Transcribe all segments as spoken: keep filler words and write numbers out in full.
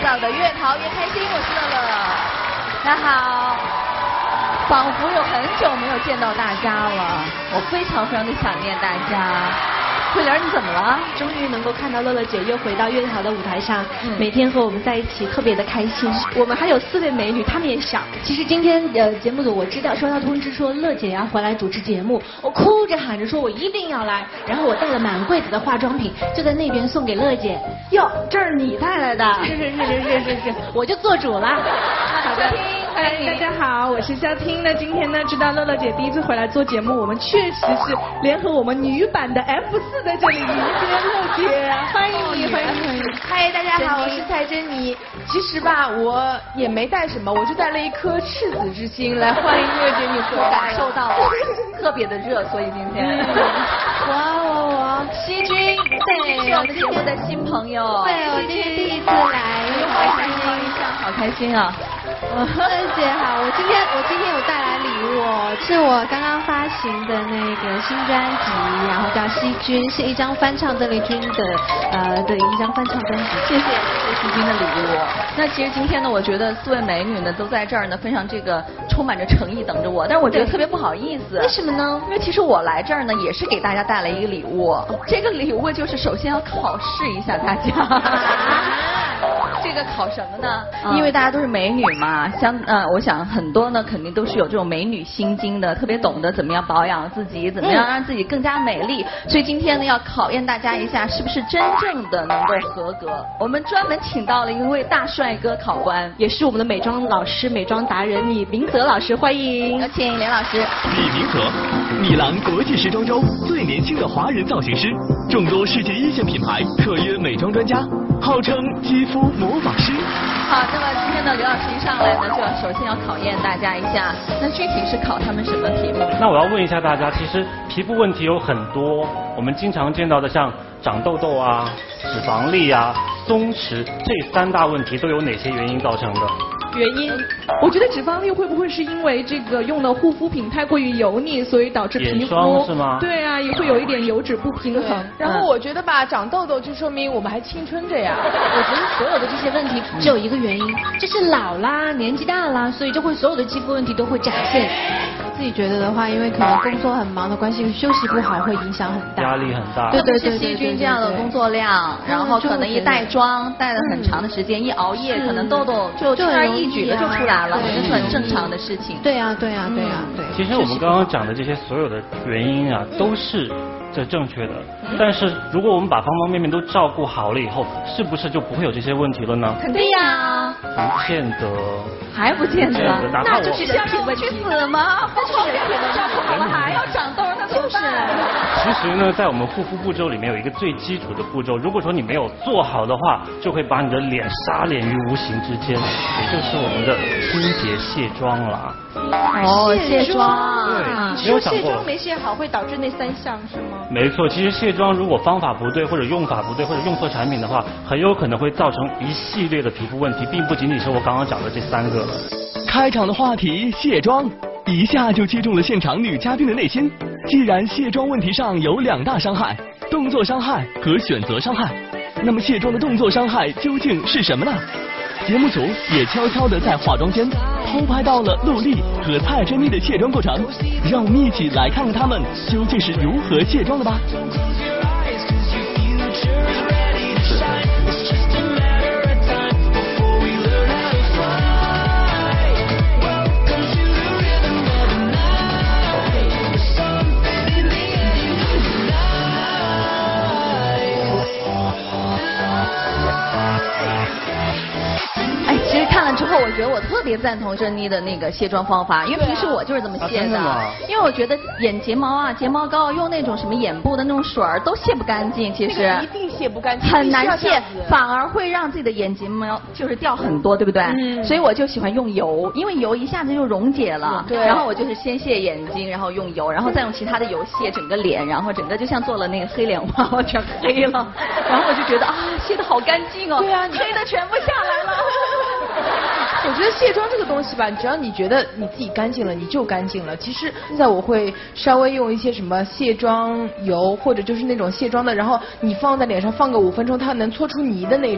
到的越淘越开心，我是乐乐。大家好，仿佛有很久没有见到大家了，我非常非常的想念大家。慧玲，你怎么了？ 终于能够看到乐乐姐又回到越淘的舞台上，嗯、每天和我们在一起，特别的开心。我们还有四位美女，她们也想。其实今天呃节目组我知道收到通知说乐姐要回来主持节目，我哭着喊着说我一定要来，然后我带了满柜子的化妆品，就在那边送给乐姐。哟，这是你带来的？是是是是是是是，我就做主了。 好的。 哎，大家好，我是肖听。那今天呢，知道乐乐姐第一次回来做节目，我们确实是联合我们女版的 F 四在这里迎接乐姐，欢迎你，欢迎你。 嗨，大家好，我是蔡珍妮。其实吧，我也没带什么，我就带了一颗赤子之心来欢迎乐姐你回来。 感受到特别的热，所以今天。 哇哇哇！ 希君，对，是我们节目的新朋友。 对，我今天第一次来， 好开心，好开心啊！ 乐姐好，我今天我今天有带来礼物哦，是我刚刚发行的那个新专辑，然后叫《希君》，是一张翻唱邓丽君的呃的一张翻唱专辑。 谢谢谢谢希君的礼物。那其实今天呢，我觉得四位美女呢都在这儿呢，非常这个充满着诚意等着我，但是我觉得特别不好意思。 为什么呢？ 因为其实我来这儿呢也是给大家带来一个礼物，这个礼物就是首先要考试一下大家。这个考什么呢？嗯、因为大家都是美女嘛，相呃，我想很多呢肯定都是有这种美女心经的，特别懂得怎么样保养自己，怎么样让自己更加美丽。嗯、所以今天呢要考验大家一下，是不是真正的能够合格。我们专门请到了一位大帅哥考官， 也是我们的美妆老师、美妆达人李明泽老师，欢迎。 有请连老师。 李明泽，米兰国际时装周最年轻的华人造型师，众多世界一线品牌特约美妆专家，号称肌肤魔法师。 好，那么今天呢，刘老师一上来呢，就要首先要考验大家一下，那具体是考他们什么题目？ 那我要问一下大家，其实皮肤问题有很多，我们经常见到的像长痘痘啊、脂肪粒啊、松弛这三大问题都有哪些原因造成的？ 原因，我觉得脂肪粒会不会是因为这个用的护肤品太过于油腻，所以导致皮肤是吗？ 对啊，也会有一点油脂不平衡。 然后我觉得吧，长痘痘就说明我们还青春着呀。 我觉得所有的这些问题只有一个原因，就是老啦，年纪大啦，所以就会所有的肌肤问题都会展现。自己觉得的话，因为可能工作很忙的关系，休息不好会影响很大， 压力很大。 对对对，是希君这样的工作量，然后可能一带妆带了很长的时间，一熬夜可能痘痘就轻而易举的就出来了，这是很正常的事情。 对呀对呀对呀对。 其实我们刚刚讲的这些所有的原因啊，都是这正确的。但是如果我们把方方面面都照顾好了以后，是不是就不会有这些问题了呢？ 肯定呀。 不见得。 还不见得。 那就是人品问题。去死吗？那就是人品问题。照顾好了还要长痘，那怎么办？ 其实呢，在我们护肤步骤里面有一个最基础的步骤，如果说你没有做好的话，就会把你的脸杀脸于无形之间，也就是我们的清洁卸妆了。 哦，卸妆。 对，没有想过。 卸妆没卸好会导致那三项是吗？ 没错，其实卸妆如果方法不对，或者用法不对，或者用错产品的话，很有可能会造成一系列的皮肤问题，并不仅仅是我刚刚讲的这三个。 开场的话题卸妆，一下就击中了现场女嘉宾的内心。既然卸妆问题上有两大伤害，动作伤害和选择伤害，那么卸妆的动作伤害究竟是什么呢？节目组也悄悄地在化妆间偷拍到了陆丽和蔡珍妮的卸妆过程，让我们一起来看看他们究竟是如何卸妆的吧。 之后我觉得我特别赞同珍妮的那个卸妆方法，因为平时我就是这么卸的。 啊、 因为我觉得眼睫毛啊、睫毛膏用那种什么眼部的那种水儿都卸不干净，其实、 那个、一定卸不干净， 很难卸，反而会让自己的眼睫毛就是掉很多，对不对？嗯。所以我就喜欢用油，因为油一下子就溶解了。对。然后我就是先卸眼睛，然后用油，然后再用其他的油卸整个脸，然后整个就像做了那个黑脸娃娃，全黑了。然后我就觉得啊，卸得好干净哦。 对啊， 黑的全部下来了。 我觉得卸妆这个东西吧，只要你觉得你自己干净了，你就干净了。其实现在我会稍微用一些什么卸妆油，或者就是那种卸妆的，然后你放在脸上放个五分钟，它能搓出泥的那种。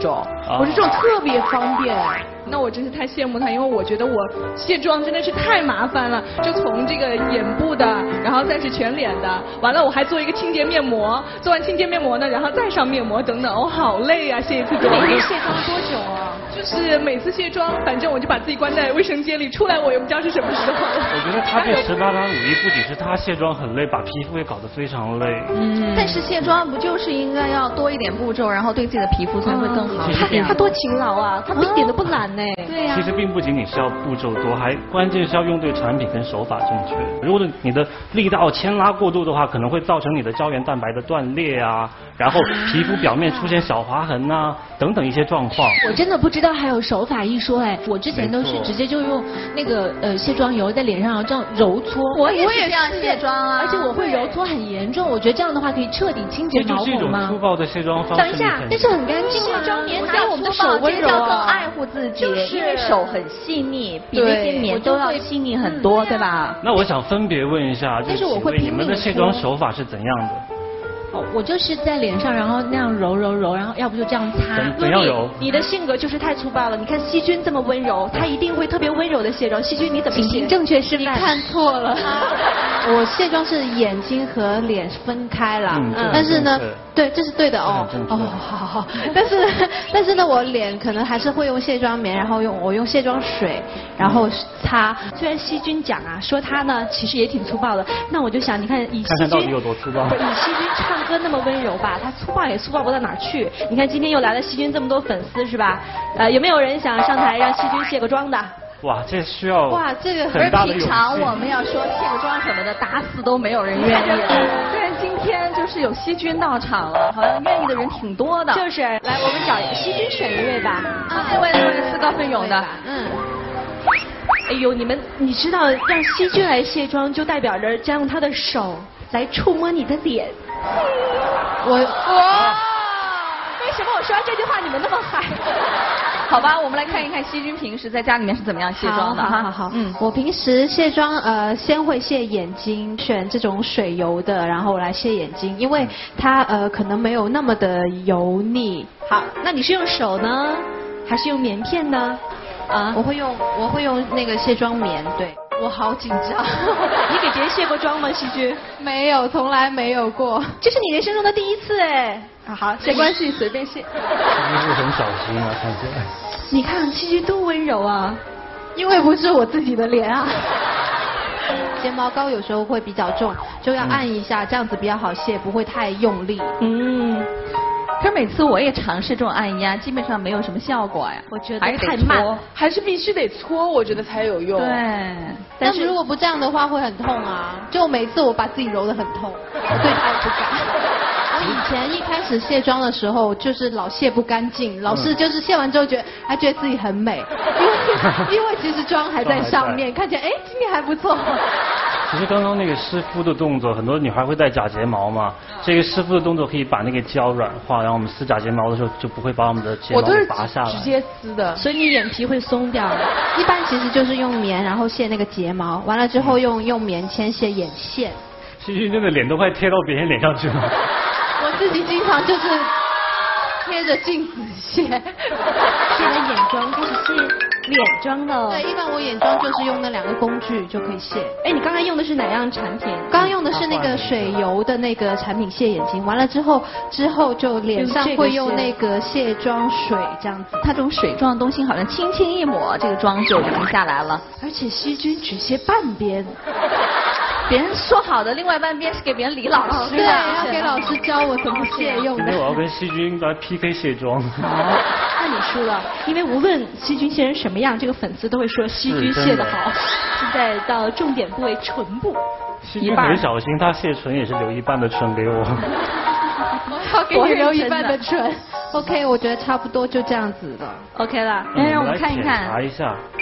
我是这种特别方便。那我真是太羡慕他，因为我觉得我卸妆真的是太麻烦了，就从这个眼部的，然后再是全脸的，完了我还做一个清洁面膜，做完清洁面膜呢，然后再上面膜等等，我、哦、好累啊，卸一次妆。 你每天卸妆多久啊？ 就是每次卸妆，反正我就把自己关在卫生间里，出来我也不知道是什么时候。 我觉得他这十八般武艺不仅是他卸妆很累，把皮肤也搞得非常累。 嗯，但是卸妆不就是应该要多一点步骤，然后对自己的皮肤才会更好？ 他他多勤劳啊，他一点都不懒呢。 对呀。 其实并不仅仅是要步骤多，还关键是要用对产品跟手法正确。如果你的力道牵拉过度的话，可能会造成你的胶原蛋白的断裂啊，然后皮肤表面出现小划痕呐、啊、等等一些状况。 我真的不知道还有手法一说哎，我之前都是直接就用那个呃卸妆油在脸上然后这样揉搓。 我也是这样卸妆啊， 而且我会揉搓很严重，我觉得这样的话可以彻底清洁毛孔吗？ 这就是一种粗暴的卸妆方式。 等一下，但是很干净。 卸妆棉哪有我们的手温柔啊？更爱护自己，因为手很细腻，比那些棉都要细腻很多，对吧？ 那我想分别问一下， 但是我会你们的卸妆手法是怎样的？ 哦，我就是在脸上，然后那样揉揉揉，然后要不就这样擦。 怎样揉？ 你的性格就是太粗暴了。你看细菌这么温柔，他一定会特别温柔的卸妆。细菌你怎么卸？ 正确示范。 你看错了。 我卸妆是眼睛和脸分开了， 嗯， 但是呢，对，这是对的哦。 哦， 好好好。但是但是呢，我脸可能还是会用卸妆棉，然后用我用卸妆水，然后擦。 虽然细菌讲啊，说他呢其实也挺粗暴的，那我就想，你看以细菌， 看看到底有多粗暴？ 以细菌唱歌那么温柔吧，他粗暴也粗暴不到哪儿去。你看今天又来了细菌这么多粉丝是吧？呃，有没有人想上台让细菌卸个妆的？ 哇，这需要哇，这个很大的勇气。 平常我们要说卸个妆什么的，打死都没有人愿意。但是今天就是有细菌到场了，好像愿意的人挺多的。 就是，来，我们找细菌选一位吧。 啊，这位是自告奋勇的。 嗯。哎呦，你们，你知道让细菌来卸妆，就代表着将用他的手来触摸你的脸。 我哇！ 为什么我说完这句话你们那么嗨？ 好吧，我们来看一看细菌平时在家里面是怎么样卸妆的哈。 好好好，嗯，我平时卸妆呃，先会卸眼睛，选这种水油的，然后来卸眼睛，因为它呃可能没有那么的油腻。 好，那你是用手呢，还是用棉片呢？ 啊，我会用我会用那个卸妆棉，对。我好紧张。 你给别人卸过妆吗，细菌？ 没有，从来没有过。 这是你人生中的第一次哎。啊好，没关系，随便卸。 细菌是很小心啊，看起来。 你看细菌多温柔啊， 因为不是我自己的脸啊。睫毛膏有时候会比较重，就要按一下，这样子比较好卸，不会太用力。 嗯。可是每次我也尝试这种按压，基本上没有什么效果呀。 我觉得还是太慢， 还是必须得搓，我觉得才有用。 对， 但是如果不这样的话会很痛啊。就每次我把自己揉得很痛，我对他也不敢。我以前一开始卸妆的时候，就是老卸不干净，老是就是卸完之后觉得还觉得自己很美，因为因为其实妆还在上面，看起来哎今天还不错。 其实刚刚那个湿敷的动作，很多女孩会戴假睫毛嘛。这个湿敷的动作可以把那个胶软化，然后我们撕假睫毛的时候就不会把我们的睫毛给拔下来。 我都是直接撕的， 所以你眼皮会松掉。 一般其实就是用棉，然后卸那个睫毛，完了之后用用棉签卸眼线。 细菌真的脸都快贴到别人脸上去了。 我自己经常就是贴着镜子卸。 卸完眼妆开始卸脸妆了。 对，一般我眼妆就是用那两个工具就可以卸。 哎，你刚才用的是哪样产品？ 刚刚用的是那个水油的那个产品卸眼睛，完了之后之后就脸上会用那个卸妆水这样子。 它这种水状的东西好像轻轻一抹，这个妆就已经下来了。 而且细菌只卸半边。 别人说好的另外半边是给别人李老师的， 对，要给老师教我怎么卸用的。 今天我要跟细菌来 P K 卸妆。 好，那你输了，因为无论细菌卸成什么样，这个粉丝都会说细菌卸得好。现在到重点部位唇部， 细菌很小心，他卸唇也是留一半的唇给我。 我要给你留一半的唇。OK， 我觉得差不多就这样子了。 OK 了， 来让我们看一看。 查一下。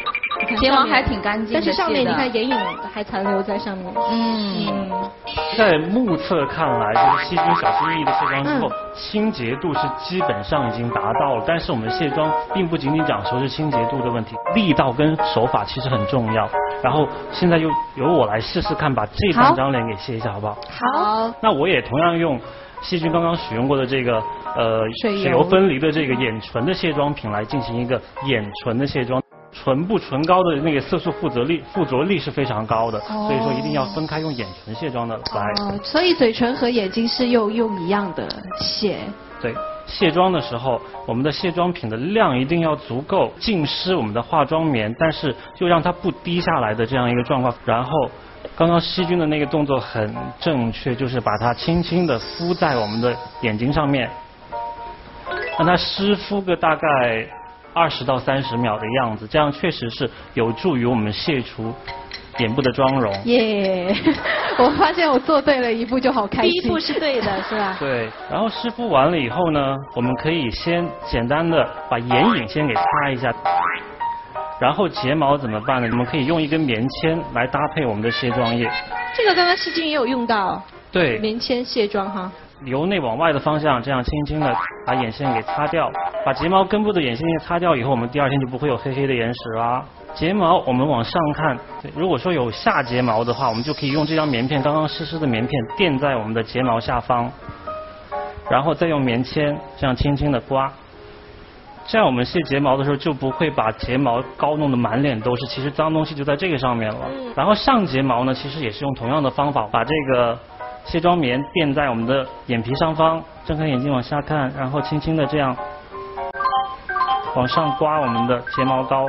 看睫毛还挺干净的， 但是上面卸的你看眼影还残留在上面。 嗯， 在目测看来，就是细菌小心翼翼的卸妆之后， 嗯清洁度是基本上已经达到了。但是我们卸妆并不仅仅讲求是清洁度的问题，力道跟手法其实很重要。然后现在就由我来试试看，把这半张脸给卸一下，好不好？ 好。 那我也同样用细菌刚刚使用过的这个呃水油水油分离的这个眼唇的卸妆品来进行一个眼唇的卸妆。唇部唇膏的那个色素附着力附着力是非常高的， 哦、 所以说一定要分开用眼唇卸妆的来。 哦，所以嘴唇和眼睛是用用一样的卸。 对，卸妆的时候，我们的卸妆品的量一定要足够浸湿我们的化妆棉，但是又让它不滴下来的这样一个状况。然后，刚刚细菌的那个动作很正确，就是把它轻轻的敷在我们的眼睛上面，让它湿敷个大概二十到三十秒的样子，这样确实是有助于我们卸除眼部的妆容。 耶、yeah ！我发现我做对了一步就好开心。第一步是对的，是吧？ 对。然后湿敷完了以后呢，我们可以先简单的把眼影先给擦一下。然后睫毛怎么办呢？我们可以用一根棉签来搭配我们的卸妆液。 这个刚刚细菌也有用到。 对。 棉签卸妆哈。 由内往外的方向，这样轻轻的把眼线给擦掉，把睫毛根部的眼线液擦掉以后，我们第二天就不会有黑黑的眼屎啦。睫毛我们往上看，如果说有下睫毛的话，我们就可以用这张棉片，刚刚湿湿的棉片垫在我们的睫毛下方，然后再用棉签这样轻轻的刮。这样我们卸睫毛的时候就不会把睫毛膏弄得满脸都是，其实脏东西就在这个上面了。然后上睫毛呢，其实也是用同样的方法，把这个卸妆棉垫在我们的眼皮上方，睁开眼睛往下看，然后轻轻的这样往上刮我们的睫毛膏。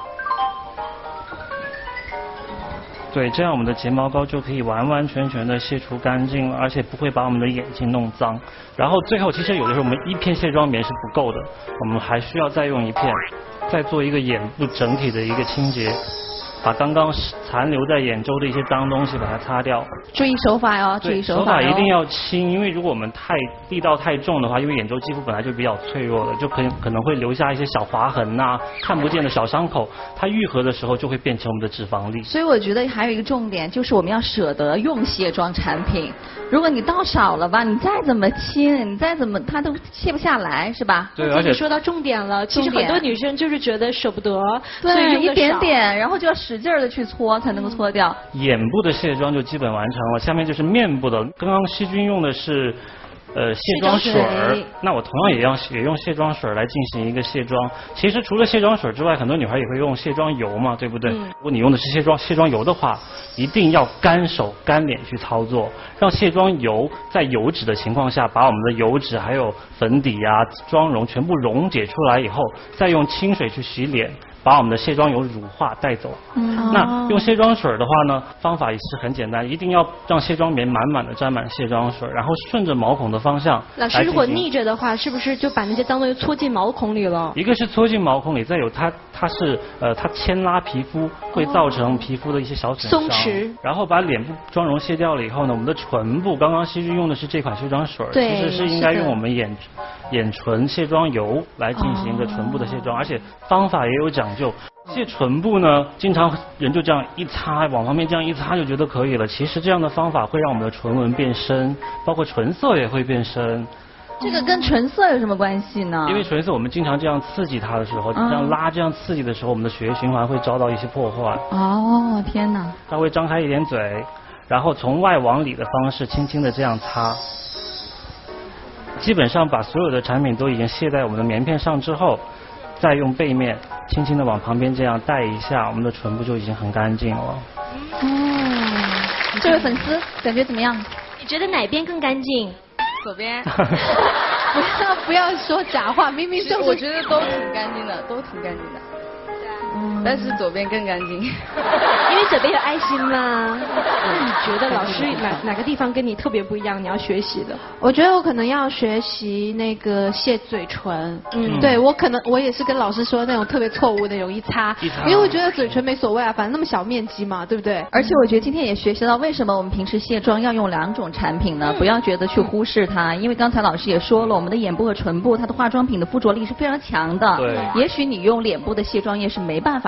对，这样我们的睫毛膏就可以完完全全的卸除干净了，而且不会把我们的眼睛弄脏。然后最后其实有的时候我们一片卸妆棉是不够的，我们还需要再用一片，再做一个眼部整体的一个清洁。把刚刚残留在眼周的一些脏东西把它擦掉。 注意手法哟，注意手法哟。 手法一定要轻，因为如果我们太力道太重的话，因为眼周肌肤本来就比较脆弱的，就可可能会留下一些小划痕呐、啊、看不见的小伤口。它愈合的时候就会变成我们的脂肪粒。 所以我觉得还有一个重点就是我们要舍得用卸妆产品。如果你倒少了吧，你再怎么轻，你再怎么它都卸不下来，是吧？ 对，而且你说到重点了，其实很多女生就是觉得舍不得， 对， 所以一点点，然后就要使劲的去搓才能够搓掉。 眼部的卸妆就基本完成了，下面就是面部的。刚刚细菌用的是呃卸妆水儿，那我同样也要也用卸妆水来进行一个卸妆。其实除了卸妆水之外，很多女孩也会用卸妆油嘛，对不对？嗯、如果你用的是卸妆卸妆油的话，一定要干手干脸去操作，让卸妆油在油脂的情况下，把我们的油脂还有粉底啊、妆容全部溶解出来以后，再用清水去洗脸。把我们的卸妆油乳化带走。嗯，那用卸妆水的话呢，方法也是很简单，一定要让卸妆棉满满的沾满卸妆水，然后顺着毛孔的方向。 老师，如果逆着的话，是不是就把那些脏东西搓进毛孔里了？ 一个是搓进毛孔里，再有它它是呃它牵拉皮肤，会造成皮肤的一些小损伤。 松弛。然后把脸部妆容卸掉了以后呢，我们的唇部刚刚细菌用的是这款卸妆水， 对， 其实是应该用我们眼眼唇卸妆油来进行一个唇部的卸妆，而且方法也有讲究。卸唇部呢，经常人就这样一擦，往旁边这样一擦就觉得可以了。其实这样的方法会让我们的唇纹变深，包括唇色也会变深。 这个跟唇色有什么关系呢？ 因为唇色我们经常这样刺激它的时候，这样拉这样刺激的时候，我们的血液循环会遭到一些破坏。 哦，天哪！ 稍微张开一点嘴，然后从外往里的方式轻轻的这样擦。基本上把所有的产品都已经卸在我们的棉片上之后，再用背面轻轻的往旁边这样带一下，我们的唇部就已经很干净了。 哦，这位粉丝感觉怎么样？ 你觉得哪边更干净？ 左边。 不要不要说假话，明明就是。 我觉得都挺干净的，都挺干净的。嗯，但是左边更干净。 因为左边有爱心嘛。那你觉得老师哪哪个地方跟你特别不一样？你要学习的？ 我觉得我可能要学习那个卸嘴唇。嗯，对我可能我也是跟老师说那种特别错误的，有一擦，因为我觉得嘴唇没所谓啊，反正那么小面积嘛，对不对？ 而且我觉得今天也学习到为什么我们平时卸妆要用两种产品呢？嗯、不要觉得去忽视它，因为刚才老师也说了，我们的眼部和唇部它的化妆品的附着力是非常强的。 对。 也许你用脸部的卸妆液是没办法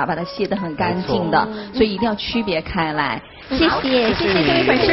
法把它卸得很干净的，所以一定要区别开来。谢谢，谢谢这位粉丝。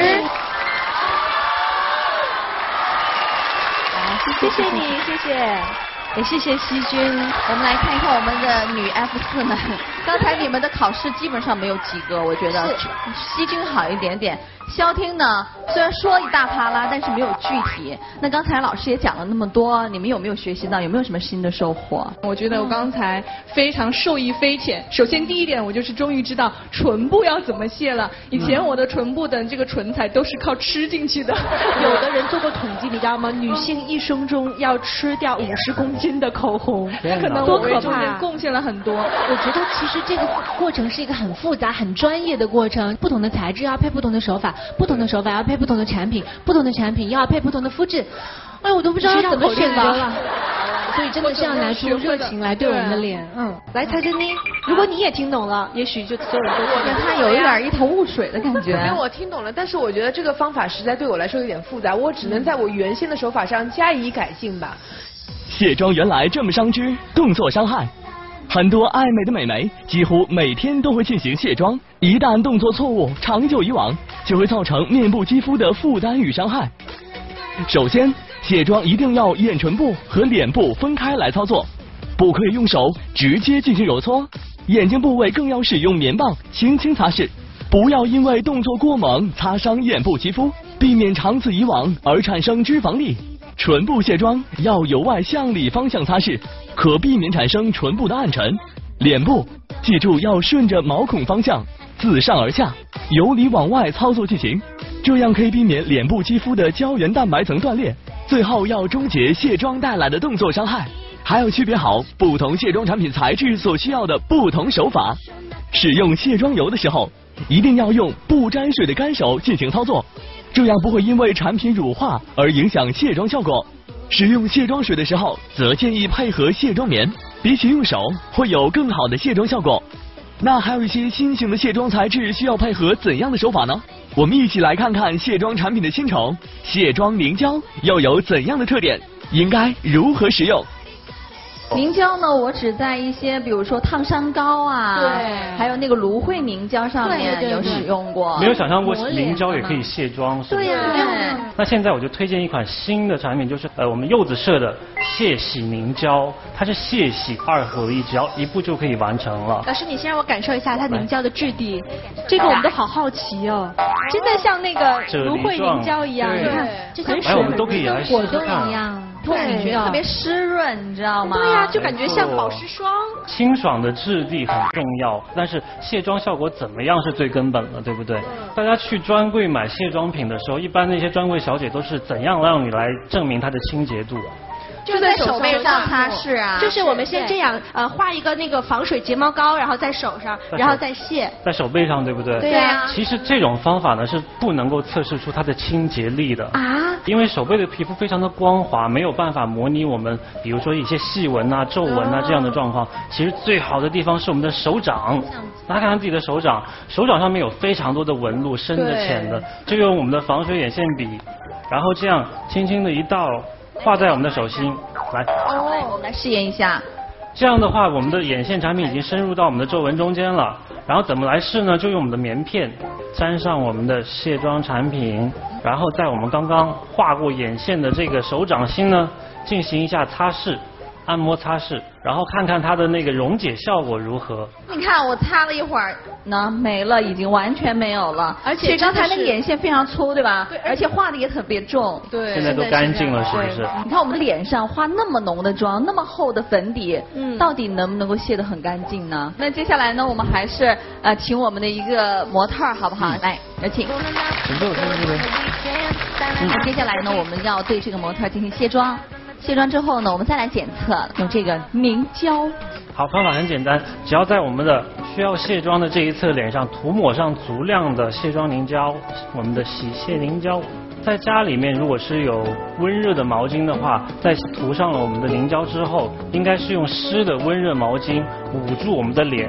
来，谢谢你，谢谢。也谢谢希君。 我们来看一看我们的女 F 四们，刚才你们的考试基本上没有及格，我觉得希君好一点点。肖听呢，虽然说一大啪啦，但是没有具体。那刚才老师也讲了那么多，你们有没有学习到？有没有什么新的收获？ 我觉得我刚才非常受益匪浅。首先第一点，我就是终于知道唇部要怎么卸了。以前我的唇部的这个唇彩都是靠吃进去的。 有的人做过统计，你知道吗？女性一生中要吃掉五十公斤的口红， 可能我为中间贡献了很多。 我觉得其实这个过程是一个很复杂、很专业的过程，不同的材质要配不同的手法。不同的手法要配不同的产品，不同的产品又要配不同的肤质，哎，我都不知道怎么选择了。所以真的是要拿出热情来对我们的脸。嗯，来蔡珍妮，如果你也听懂了，也许就所有人都觉得他有一点一头雾水的感觉。 因为我听懂了，但是我觉得这个方法实在对我来说有点复杂，我只能在我原先的手法上加以改进吧。 卸妆原来这么伤肢，动作伤害。很多爱美的美眉几乎每天都会进行卸妆，一旦动作错误，长久以往就会造成面部肌肤的负担与伤害。首先，卸妆一定要眼唇部和脸部分开来操作，不可以用手直接进行揉搓，眼睛部位更要使用棉棒轻轻擦拭，不要因为动作过猛擦伤眼部肌肤，避免长此以往而产生脂肪粒。唇部卸妆要由外向里方向擦拭，可避免产生唇部的暗沉。脸部记住要顺着毛孔方向自上而下，由里往外操作进行，这样可以避免脸部肌肤的胶原蛋白层断裂。最后要终结卸妆带来的动作伤害，还要区别好不同卸妆产品材质所需要的不同手法。使用卸妆油的时候，一定要用不沾水的干手进行操作，这样不会因为产品乳化而影响卸妆效果。使用卸妆水的时候，则建议配合卸妆棉，比起用手会有更好的卸妆效果。那还有一些新型的卸妆材质需要配合怎样的手法呢？我们一起来看看卸妆产品的新宠卸妆凝胶又有怎样的特点，应该如何使用。 凝胶呢，我只在一些比如说烫伤膏啊， 对， 还有那个芦荟凝胶上面有使用过。 没有想象过凝胶也可以卸妆，是不是？ 对呀、啊。 那现在我就推荐一款新的产品，就是呃我们柚子社的卸洗凝胶，它是卸洗二合一，只要一步就可以完成了。 老师，你先让我感受一下它凝胶的质地，这个我们都好好奇哦，真的像那个芦荟凝胶一样，你看，就像水果冻一样。 对，特别湿润，你知道吗？ 对呀、啊，就感觉像保湿霜。 清爽的质地很重要，但是卸妆效果怎么样是最根本的，对不对？大家去专柜买卸妆品的时候，一般那些专柜小姐都是怎样让你来证明它的清洁度？ 就在手背上擦拭啊， 就是我们先这样呃画一个那个防水睫毛膏，然后在手上，然后再卸， 在手背上，对不对？ 对呀、啊。 其实这种方法呢是不能够测试出它的清洁力的啊， 因为手背的皮肤非常的光滑，没有办法模拟我们比如说一些细纹啊、皱纹啊这样的状况。其实最好的地方是我们的手掌，大家看看自己的手掌，手掌上面有非常多的纹路，深的、浅的，就用我们的防水眼线笔，然后这样轻轻的一道。画在我们的手心，来， 哦，我们来试验一下。 这样的话，我们的眼线产品已经深入到我们的皱纹中间了。然后怎么来试呢？就用我们的棉片沾上我们的卸妆产品，然后在我们刚刚画过眼线的这个手掌心呢，进行一下擦拭。按摩擦拭，然后看看它的那个溶解效果如何。 你看我擦了一会儿，呢没了，已经完全没有了。而且刚才那个眼线非常粗，对吧？对。而且画的也特别重。 对。 现在都干净了，是不是？ 你看我们脸上画那么浓的妆，那么厚的粉底，嗯，到底能不能够卸得很干净呢？那接下来呢，我们还是呃请我们的一个模特好不好？嗯、来，有请。 准备我这边。 那接下来呢，我们要对这个模特进行卸妆。卸妆之后呢，我们再来检测，用这个凝胶。 好，方法很简单，只要在我们的需要卸妆的这一侧脸上涂抹上足量的卸妆凝胶，我们的洗卸凝胶。在家里面，如果是有温热的毛巾的话，在涂上了我们的凝胶之后，应该是用湿的温热毛巾捂住我们的脸，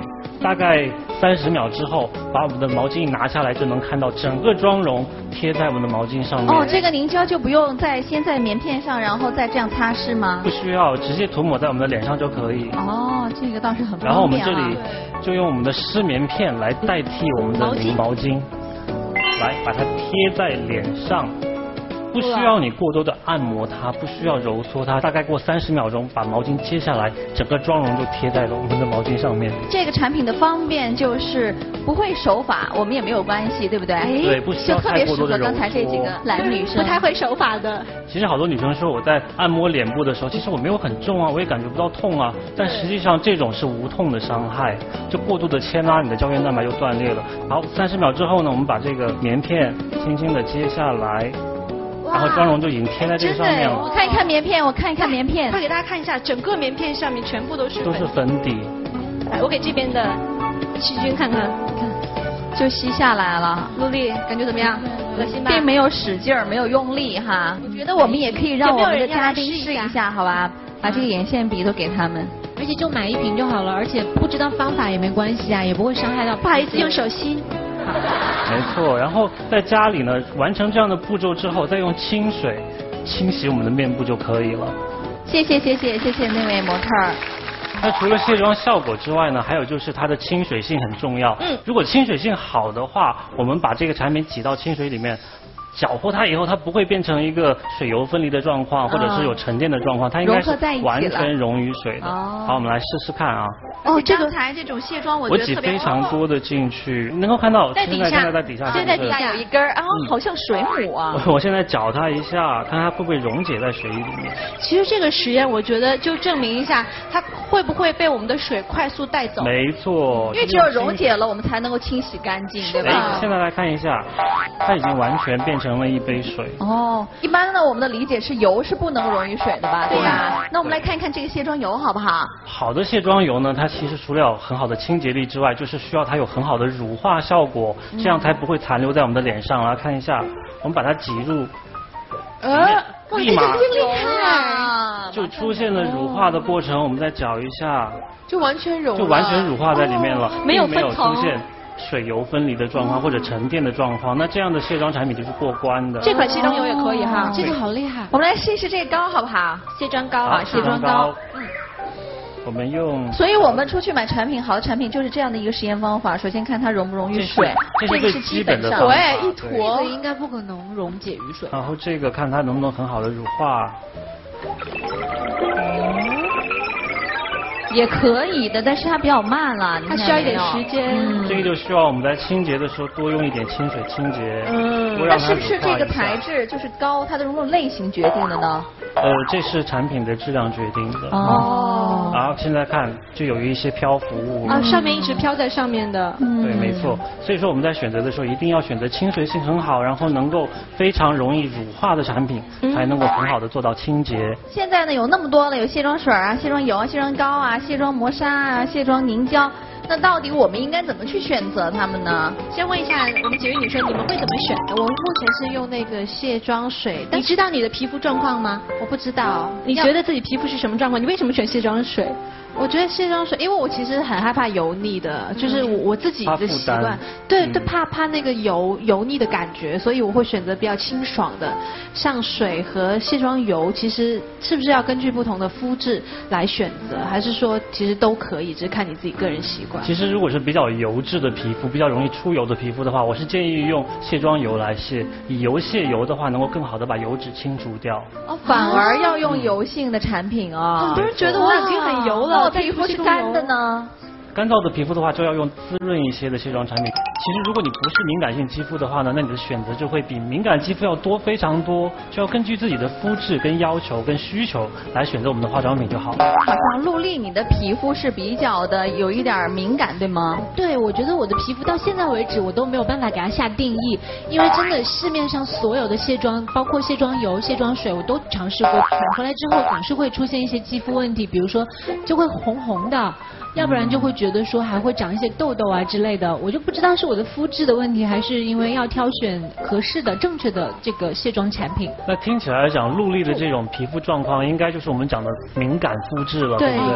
大概三十秒之后，把我们的毛巾一拿下来，就能看到整个妆容贴在我们的毛巾上面。 哦，这个凝胶就不用再先在棉片上，然后再这样擦拭吗？ 不需要，直接涂抹在我们的脸上就可以。 哦，这个倒是很方便。 然后我们这里就用我们的湿棉片来代替我们的凝毛巾，来把它贴在脸上。不需要你过多的按摩它，不需要揉搓它，大概过三十秒钟，把毛巾揭下来，整个妆容就贴在了我们的毛巾上面。 这个产品的方便就是不会手法，我们也没有关系，对不对？ 对，不需要太过多的揉搓。 就特别适合刚才这几个懒女生， 不太会手法的。 其实好多女生说我在按摩脸部的时候，其实我没有很重啊，我也感觉不到痛啊，但实际上这种是无痛的伤害，就过度的牵拉，你的胶原蛋白就断裂了。好，三十秒之后呢，我们把这个棉片轻轻的揭下来。然后妆容就已经贴在这个上面了。 我看一看棉片，我看一看棉片。 快给大家看一下，整个棉片上面全部都是都是粉底。 来，我给这边的细菌看看，看， 就吸下来了。 陆丽，感觉怎么样？恶心吧？ 并没有使劲儿，没有用力哈。我觉得我们也可以让我们的嘉宾试一下，好吧？把这个眼线笔都给他们。 而且就买一瓶就好了，而且不知道方法也没关系啊，也不会伤害到。 不好意思，用手吸。 没错，然后在家里呢，完成这样的步骤之后，再用清水清洗我们的面部就可以了。 谢谢谢谢谢谢那位模特儿。 那除了卸妆效果之外呢，还有就是它的亲水性很重要。 嗯， 如果亲水性好的话，我们把这个产品挤到清水里面。搅和它以后，它不会变成一个水油分离的状况，或者是有沉淀的状况，它应该是完全溶于水的。好，我们来试试看啊。 哦，这个刚才这种卸妆我觉得特别好。 我挤非常多的进去，能够看到现在现在在底下， 现在底下有一根儿，然后好像水母啊。 我现在搅它一下，看它会不会溶解在水里面。 其实这个实验，我觉得就证明一下，它会不会被我们的水快速带走。 没错。 因为只有溶解了，我们才能够清洗干净，对吧？ 现在来看一下，它已经完全变成了一杯水。 哦，一般呢，我们的理解是油是不能溶于水的吧，对吧？那我们来看一看这个卸妆油好不好？ 好的卸妆油呢，它其实除了有很好的清洁力之外，就是需要它有很好的乳化效果，这样才不会残留在我们的脸上。来看一下，我们把它挤入，呃，立马就出现了乳化的过程。我们再搅一下， 就完全融， 就完全乳化在里面了， 没有没有出现水油分离的状况或者沉淀的状况，那这样的卸妆产品就是过关的。 这款卸妆油也可以哈， 这个好厉害。 我们来试一试这个膏好不好？ 卸妆膏啊，卸妆膏。 嗯。我们用。 所以我们出去买产品，好的产品就是这样的一个实验方法。首先看它溶不溶于水， 这是最基本的方法。 对，一坨。 这个应该不可能溶解于水。 然后这个看它能不能很好的乳化。 也可以的，但是它比较慢了， 它需要一点时间。 嗯、这个就需要我们在清洁的时候多用一点清水清洁。 嗯，那是不是这个材质就是膏它的溶溶类型决定的呢？ 呃，这是产品的质量决定的。 哦。 然后现在看就有一些漂浮物。 啊，上面一直飘在上面的。 嗯。对，没错。所以说我们在选择的时候一定要选择亲水性很好，然后能够非常容易乳化的产品，嗯、才能够很好的做到清洁。 现在呢有那么多了，有卸妆水啊、卸妆油啊、卸妆膏啊。卸妆磨砂啊，卸妆凝胶，那到底我们应该怎么去选择它们呢？ 先问一下我们几位女生，你们会怎么选？ 我目前是用那个卸妆水。 你知道你的皮肤状况吗？ 我不知道。 你觉得自己皮肤是什么状况？你为什么选卸妆水？ 我觉得卸妆水，因为我其实很害怕油腻的，就是我我自己的习惯，对对，怕怕那个油油腻的感觉，所以我会选择比较清爽的。像水和卸妆油，其实是不是要根据不同的肤质来选择，还是说其实都可以，只是看你自己个人习惯？ 其实如果是比较油质的皮肤，比较容易出油的皮肤的话，我是建议用卸妆油来卸，以油卸油的话，能够更好的把油脂清除掉。 哦，反而要用油性的产品哦。 很多人觉得我已经很油了。 我皮肤是干的呢。 干燥的皮肤的话，就要用滋润一些的卸妆产品。其实如果你不是敏感性肌肤的话呢，那你的选择就会比敏感肌肤要多非常多，就要根据自己的肤质跟要求跟需求来选择我们的化妆品就好了。 好像陆丽你的皮肤是比较的有一点敏感，对吗？ 对，我觉得我的皮肤到现在为止我都没有办法给它下定义，因为真的市面上所有的卸妆，包括卸妆油、卸妆水，我都尝试过，买回来之后总是会出现一些肌肤问题，比如说就会红红的。要不然就会觉得说还会长一些痘痘啊之类的，我就不知道是我的肤质的问题，还是因为要挑选合适的、正确的这个卸妆产品。 那听起来讲，陆丽的这种皮肤状况，应该就是我们讲的敏感肤质了，对不对？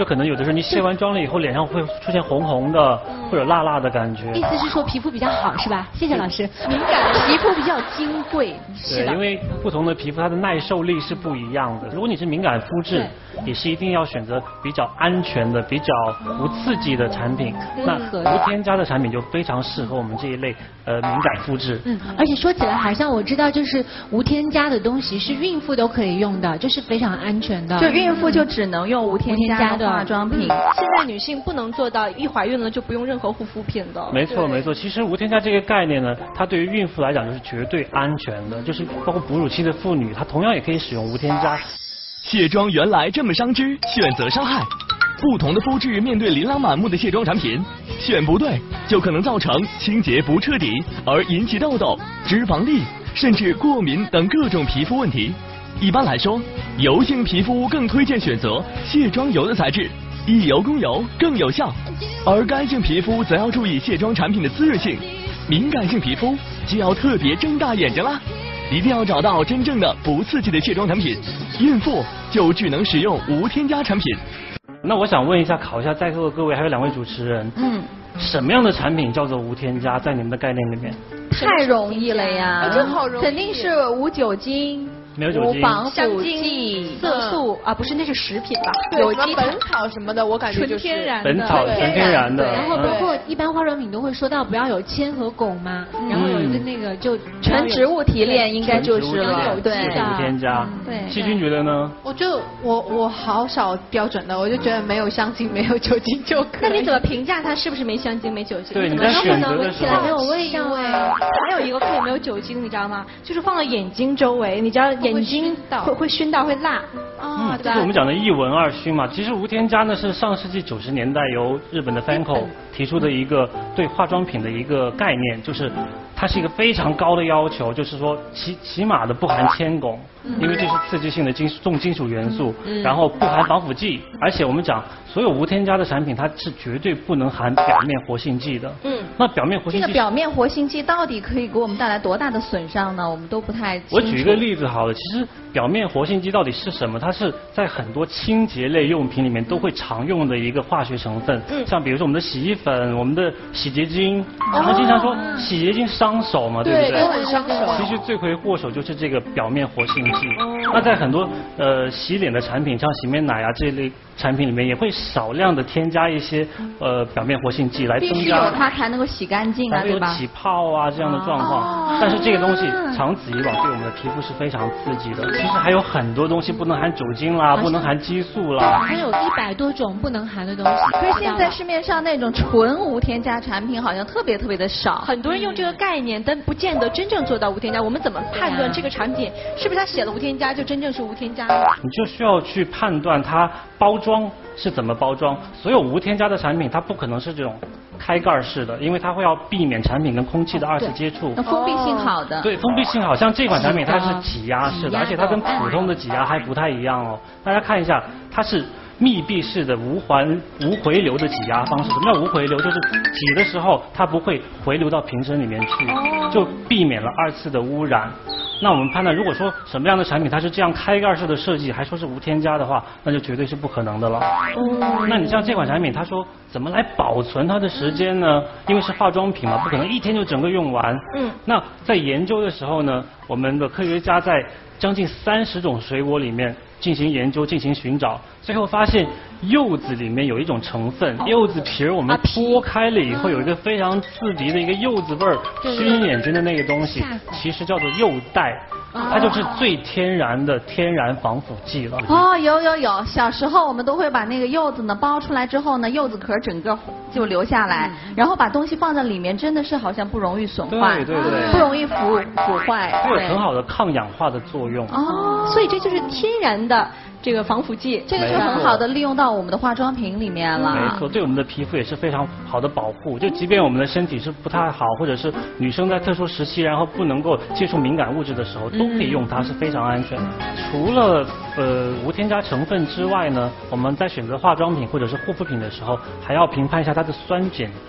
就可能有的时候你卸完妆了以后，脸上会出现红红的，会有辣辣的感觉。 意思是说皮肤比较好是吧？谢谢老师。敏感的皮肤比较金贵， 对，因为不同的皮肤它的耐受力是不一样的。如果你是敏感肤质，也是一定要选择比较安全的、比较不刺激的产品。那无添加的产品就非常适合我们这一类呃敏感肤质。 嗯，而且说起来，好像我知道，就是无添加的东西是孕妇都可以用的，就是非常安全的。 就孕妇就只能用无添加的化妆品。 现在女性不能做到一怀孕了就不用任何护肤品的。 没错没错，其实无添加这个概念呢，它对于孕妇来讲就是绝对安全的，就是包括哺乳期的妇女，她同样也可以使用无添加。 卸妆原来这么伤脂，选择伤害。不同的肤质面对琳琅满目的卸妆产品，选不对就可能造成清洁不彻底，而引起痘痘、脂肪粒，甚至过敏等各种皮肤问题。一般来说，油性皮肤更推荐选择卸妆油的材质，以油攻油更有效；而干性皮肤则要注意卸妆产品的滋润性，敏感性皮肤就要特别睁大眼睛啦。一定要找到真正的不刺激的卸妆产品，孕妇就只能使用无添加产品。 那我想问一下，考一下在座的各位，还有两位主持人，嗯，什么样的产品叫做无添加？在你们的概念里面， 太容易了呀， 这好容易， 肯定是无酒精。 没有酒精、 防腐剂、 色素啊，不是，那是食品吧？ 有机本草什么的，我感觉就是纯天然的。 本草纯天然的。 然后包括一般化妆品都会说到不要有铅和汞嘛，然后有一个那个就纯植物提炼应该就是了， 对， 无添加。 对， 细菌觉得呢？ 我就我我好少标准的，我就觉得没有香精、没有酒精就可以。 那你怎么评价它是不是没香精、没酒精？ 对，你在选择的时候没有味道哎。 还有一个可以没有酒精，你知道吗？就是放到眼睛周围，你知道眼睛会会熏到会辣啊，这是我们讲的一闻二熏嘛。其实无添加呢是上世纪九十年代由日本的 Fanco 提出的一个对化妆品的一个概念，就是它是一个非常高的要求，就是说起起码的不含铅汞，因为这是刺激性的金属重金属元素，然后不含防腐剂，而且我们讲所有无添加的产品它是绝对不能含表面活性剂的。嗯，那表面活性剂这个表面活性剂到底可以给我们带来多大的损伤呢？我们都不太清楚。 我举一个例子好了，其实表面活性剂到底是什么？它是在很多清洁类用品里面都会常用的一个化学成分，嗯，像比如说我们的洗衣粉、我们的洗洁精，我们经常说洗洁精伤手嘛，对不对？ 对，都很伤手。 其实罪魁祸首就是这个表面活性剂。那在很多呃洗脸的产品，像洗面奶啊这一类产品里面，也会少量的添加一些呃表面活性剂来增加， 必须有它才能够洗干净啊，对吧？ 才会有起泡啊这样的状况。但是这个东西长此以往对我们的皮肤是非常刺激的。其实还有很多东西不能含酒精啦，不能含激素啦， 还有一百多种不能含的东西。 可是现在市面上那种纯无添加产品好像特别特别的少， 很多人用这个概念，但不见得真正做到无添加。我们怎么判断这个产品是不是它写了无添加就真正是无添加呢？ 你就需要去判断它包装是怎么包装。所有无添加的产品，它不可能是这种开盖式的，因为它会要避免产品跟空气的二次接触。 封闭性好的。 对，封闭性好，像这款产品它是挤压式的，而且它跟普通的挤压还不太一样哦。大家看一下，它是密闭式的无环无回流的挤压方式。什么叫无回流？就是挤的时候它不会回流到瓶身里面去，就避免了二次的污染。那我们判断，如果说什么样的产品它是这样开盖式的设计，还说是无添加的话，那就绝对是不可能的了。哦。那你像这款产品，它说怎么来保存它的时间呢？因为是化妆品嘛，不可能一天就整个用完。嗯。那在研究的时候呢，我们的科学家在将近三十种水果里面进行研究、进行寻找，最后发现柚子里面有一种成分，柚子皮儿我们剥开了以后，有一个非常刺鼻的一个柚子味儿，熏眼睛的那个东西，其实叫做柚带。它就是最天然的天然防腐剂了。 哦，有有有，小时候我们都会把那个柚子呢剥出来之后呢，柚子壳整个就留下来，嗯、然后把东西放在里面，真的是好像不容易损坏， 对对对， 不容易腐腐坏， 它有很好的抗氧化的作用。 哦，所以这就是天然的这个防腐剂， 这个就很好的利用到我们的化妆品里面了。 没错，对我们的皮肤也是非常好的保护。就即便我们的身体是不太好，或者是女生在特殊时期，然后不能够接触敏感物质的时候，都可以用它，是非常安全的。除了呃无添加成分之外呢，我们在选择化妆品或者是护肤品的时候，还要评判一下它的酸碱度。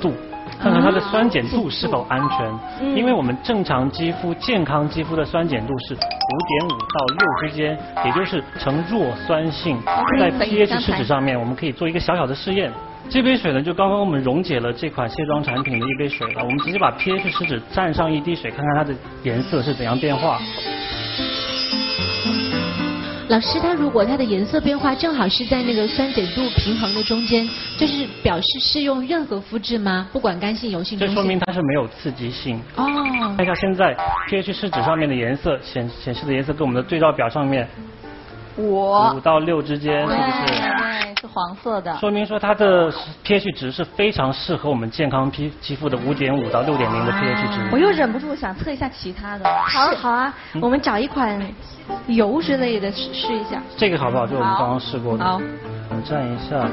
看看它的酸碱度是否安全。嗯、因为我们正常肌肤、健康肌肤的酸碱度是五点五到六之间，也就是呈弱酸性。在 pH 试纸上面，我们可以做一个小小的试验。这杯水呢，就刚刚我们溶解了这款卸妆产品的一杯水了。我们直接把 pH 试纸蘸上一滴水，看看它的颜色是怎样变化。 老师，它如果它的颜色变化正好是在那个酸碱度平衡的中间，就是表示适用任何肤质吗？不管干性、油性、中性。 这说明它是没有刺激性。哦。看一下现在 pH 试纸上面的颜色，显显示的颜色跟我们的对照表上面， 五五到六之间，是不是？ 对，是黄色的。 说明说它的 pH 值是非常适合我们健康皮肌肤的五点五到六点零的 pH 值。 我又忍不住想测一下其他的。 好，好啊，嗯、我们找一款油之类的试试一下。 这个好不好？就我们刚刚试过的。 好。 我们蘸一下。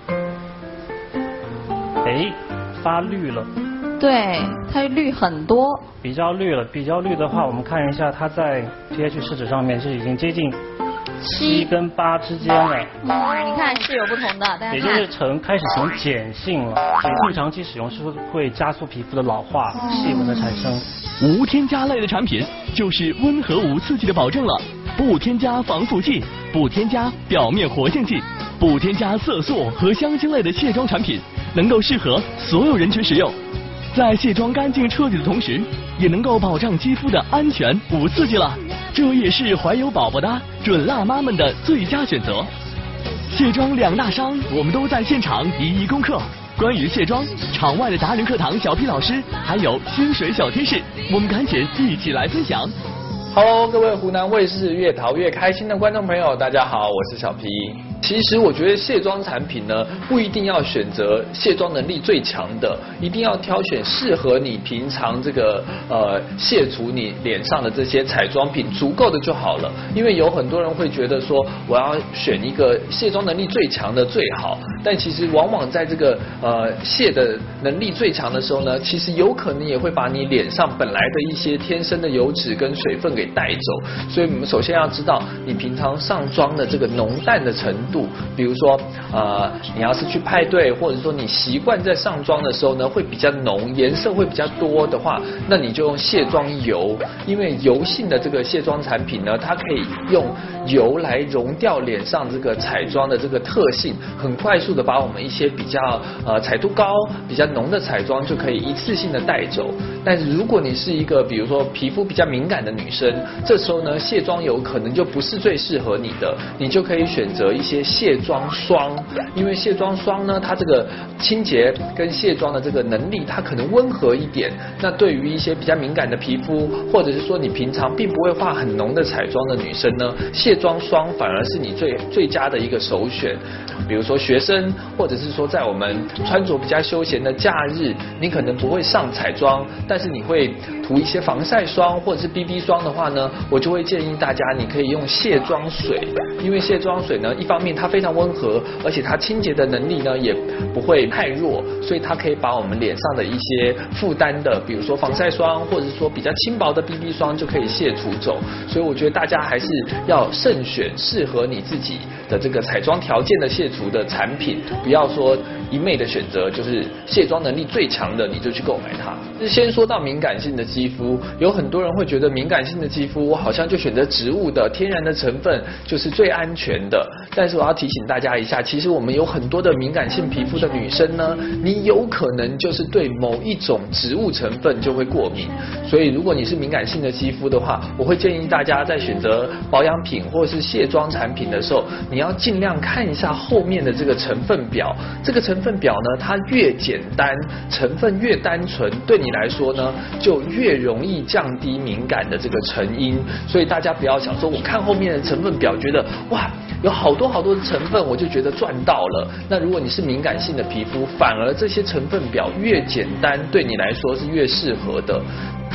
哎，发绿了。 对，它绿很多。 比较绿了，比较绿的话，我们看一下它在 pH 试纸上面是已经接近七跟八之间了。 嗯，你看是有不同的，大家看。 也就是呈开始呈碱性了，碱性长期使用是会加速皮肤的老化、细纹的产生。 无添加类的产品就是温和无刺激的保证了，不添加防腐剂，不添加表面活性剂，不添加色素和香精类的卸妆产品，能够适合所有人群使用。在卸妆干净彻底的同时，也能够保障肌肤的安全无刺激了。这也是怀有宝宝的准辣妈们的最佳选择。卸妆两大伤，我们都在现场一一攻克。关于卸妆，场外的达人课堂小 P 老师还有薪水小贴士，我们赶紧一起来分享。 Hello， 各位湖南卫视越淘越开心的观众朋友，大家好，我是小 P。其实我觉得卸妆产品呢，不一定要选择卸妆能力最强的，一定要挑选适合你平常这个呃卸除你脸上的这些彩妆品足够的就好了。因为有很多人会觉得说，我要选一个卸妆能力最强的最好，但其实往往在这个呃卸的能力最强的时候呢，其实有可能也会把你脸上本来的一些天生的油脂跟水分给带走。所以我们首先要知道你平常上妆的这个浓淡的程度。比如说，呃，你要是去派对，或者说你习惯在上妆的时候呢，会比较浓，颜色会比较多的话，那你就用卸妆油，因为油性的这个卸妆产品呢，它可以用油来溶掉脸上这个彩妆的这个特性，很快速的把我们一些比较呃彩度高、比较浓的彩妆就可以一次性的带走。但是如果你是一个比如说皮肤比较敏感的女生，这时候呢，卸妆油可能就不是最适合你的，你就可以选择一些卸妆霜，因为卸妆霜呢，它这个清洁跟卸妆的这个能力，它可能温和一点。那对于一些比较敏感的皮肤，或者是说你平常并不会化很浓的彩妆的女生呢，卸妆霜反而是你最最佳的一个首选。比如说学生，或者是说在我们穿着比较休闲的假日，你可能不会上彩妆，但是你会涂一些防晒霜或者是 B B 霜的话呢，我就会建议大家你可以用卸妆水，因为卸妆水呢，一方面它非常温和，而且它清洁的能力呢也不会太弱，所以它可以把我们脸上的一些负担的，比如说防晒霜或者是说比较轻薄的 B B 霜就可以卸除走。所以我觉得大家还是要慎选适合你自己的这个彩妆条件的卸除的产品，不要说一昧的选择就是卸妆能力最强的你就去购买它。先说到敏感性的肌肤，有很多人会觉得敏感性的肌肤我好像就选择植物的天然的成分就是最安全的，但是我要提醒大家一下，其实我们有很多的敏感性皮肤的女生呢，你有可能就是对某一种植物成分就会过敏。所以如果你是敏感性的肌肤的话，我会建议大家在选择保养品或者是卸妆产品的时候，你要尽量看一下后面的这个成分表。这个成分表呢，它越简单，成分越单纯，对你来说呢就越容易降低敏感的这个成因。所以大家不要想说我看后面的成分表觉得哇有好多好多的成分我就觉得赚到了。那如果你是敏感性的皮肤，反而这些成分表越简单对你来说是越适合的。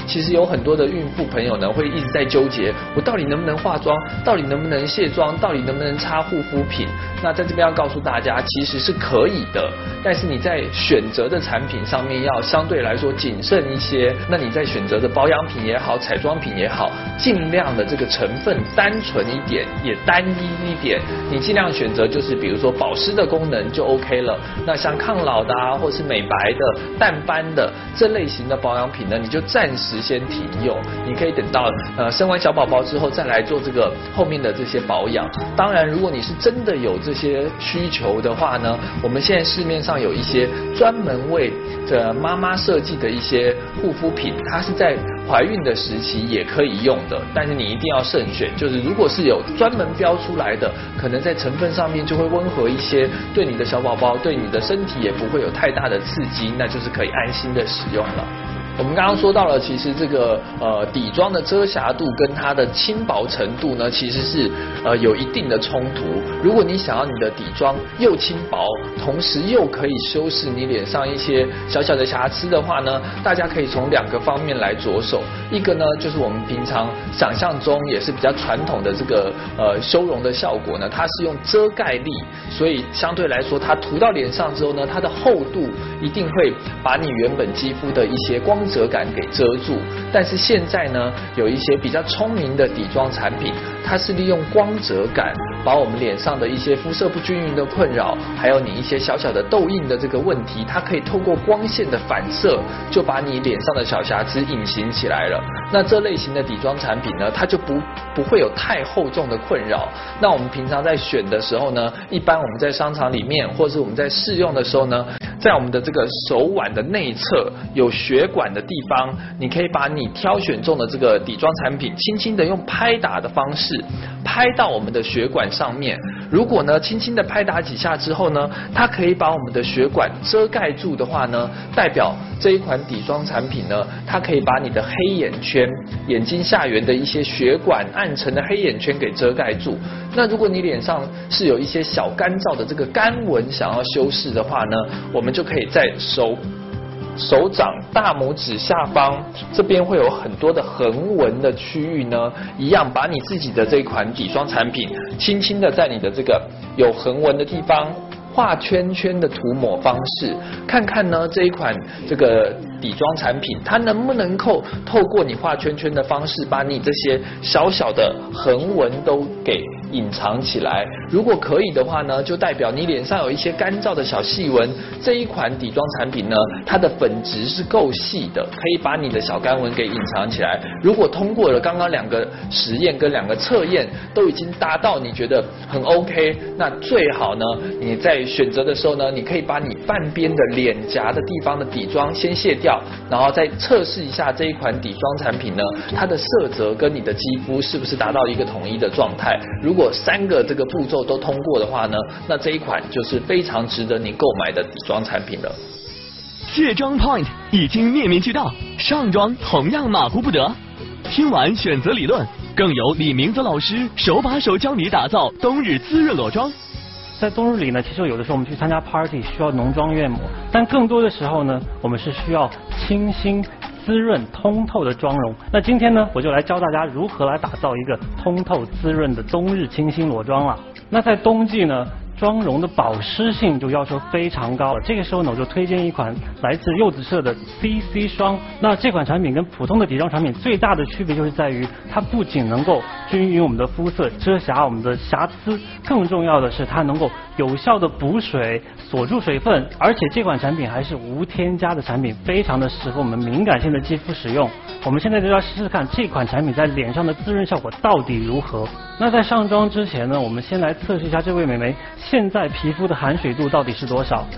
其实有很多的孕妇朋友呢，会一直在纠结，我到底能不能化妆，到底能不能卸妆，到底能不能擦护肤品。那在这边要告诉大家，其实是可以的，但是你在选择的产品上面要相对来说谨慎一些。那你在选择的保养品也好，彩妆品也好，尽量的这个成分单纯一点，也单一一点。你尽量选择就是比如说保湿的功能就 OK 了。那像抗老的啊，或是美白的、淡斑的这类型的保养品呢，你就暂时先停用。你可以等到呃生完小宝宝之后再来做这个后面的这些保养。当然，如果你是真的有这些需求的话呢，我们现在市面上有一些专门为这妈妈设计的一些护肤品，它是在怀孕的时期也可以用的，但是你一定要慎选。就是如果是有专门标出来的，可能在成分上面就会温和一些，对你的小宝宝、对你的身体也不会有太大的刺激，那就是可以安心的使用了。我们刚刚说到了，其实这个呃底妆的遮瑕度跟它的轻薄程度呢，其实是呃有一定的冲突。如果你想要你的底妆又轻薄，同时又可以修饰你脸上一些小小的瑕疵的话呢，大家可以从两个方面来着手。一个呢，就是我们平常想象中也是比较传统的这个呃修容的效果呢，它是用遮盖力，所以相对来说，它涂到脸上之后呢，它的厚度一定会把你原本肌肤的一些光泽感给遮住。但是现在呢，有一些比较聪明的底妆产品，它是利用光泽感，把我们脸上的一些肤色不均匀的困扰，还有你一些小小的痘印的这个问题，它可以透过光线的反射，就把你脸上的小瑕疵隐形起来了。那这类型的底妆产品呢，它就不不会有太厚重的困扰。那我们平常在选的时候呢，一般我们在商场里面，或者是我们在试用的时候呢，在我们的这个手腕的内侧有血管的地方，你可以把你挑选中的这个底妆产品，轻轻的用拍打的方式拍到我们的血管上面。如果呢，轻轻的拍打几下之后呢，它可以把我们的血管遮盖住的话呢，代表这一款底妆产品呢，它可以把你的黑眼圈、眼睛下缘的一些血管暗沉的黑眼圈给遮盖住。那如果你脸上是有一些小干燥的这个干纹想要修饰的话呢，我们就可以在手手掌大拇指下方这边会有很多的横纹的区域呢，一样把你自己的这款底妆产品轻轻的在你的这个有横纹的地方画圈圈的涂抹方式，看看呢这一款这个底妆产品它能不能够透过你画圈圈的方式，把你这些小小的横纹都给隐藏起来。如果可以的话呢，就代表你脸上有一些干燥的小细纹，这一款底妆产品呢，它的粉质是够细的，可以把你的小干纹给隐藏起来。如果通过了刚刚两个实验跟两个测验都已经达到你觉得很 OK， 那最好呢，你在选择的时候呢，你可以把你半边的脸颊的地方的底妆先卸掉，然后再测试一下这一款底妆产品呢，它的色泽跟你的肌肤是不是达到一个统一的状态。如果三个这个步骤都通过的话呢，那这一款就是非常值得你购买的底妆产品了。 卸妆 Point 已经面面俱到，上妆同样马虎不得。听完选择理论，更有李明泽老师手把手教你打造冬日滋润裸妆。 在冬日里呢，其实有的时候我们去参加 party 需要浓妆艳抹，但更多的时候呢，我们是需要清新、滋润、通透的妆容。那今天呢，我就来教大家如何来打造一个通透滋润的冬日清新裸妆了。那在冬季呢，妆容的保湿性就要求非常高了。这个时候呢，我就推荐一款来自柚子社的 C C 霜。那这款产品跟普通的底妆产品最大的区别就是在于，它不仅能够均匀我们的肤色，遮瑕我们的瑕疵，更重要的是它能够有效的补水，锁住水分。而且这款产品还是无添加的产品，非常的适合我们敏感性的肌肤使用。我们现在就要试试看这款产品在脸上的滋润效果到底如何。那在上妆之前呢，我们先来测试一下这位美眉现在皮肤的含水度到底是多少。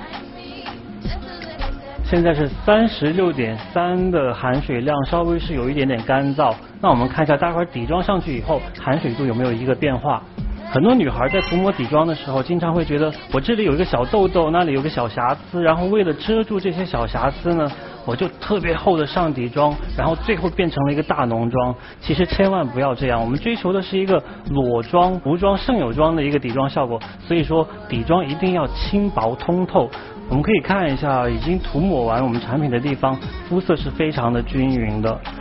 现在是三十六点三的含水量，稍微是有一点点干燥。那我们看一下待会儿底妆上去以后含水度有没有一个变化。很多女孩在涂抹底妆的时候，经常会觉得我这里有一个小痘痘，那里有个小瑕疵，然后为了遮住这些小瑕疵呢，我就特别厚的上底妆，然后最后变成了一个大浓妆。其实千万不要这样，我们追求的是一个裸妆、无妆胜有妆的一个底妆效果。所以说底妆一定要轻薄通透。我们可以看一下已经涂抹完我们产品的地方，肤色是非常的均匀的。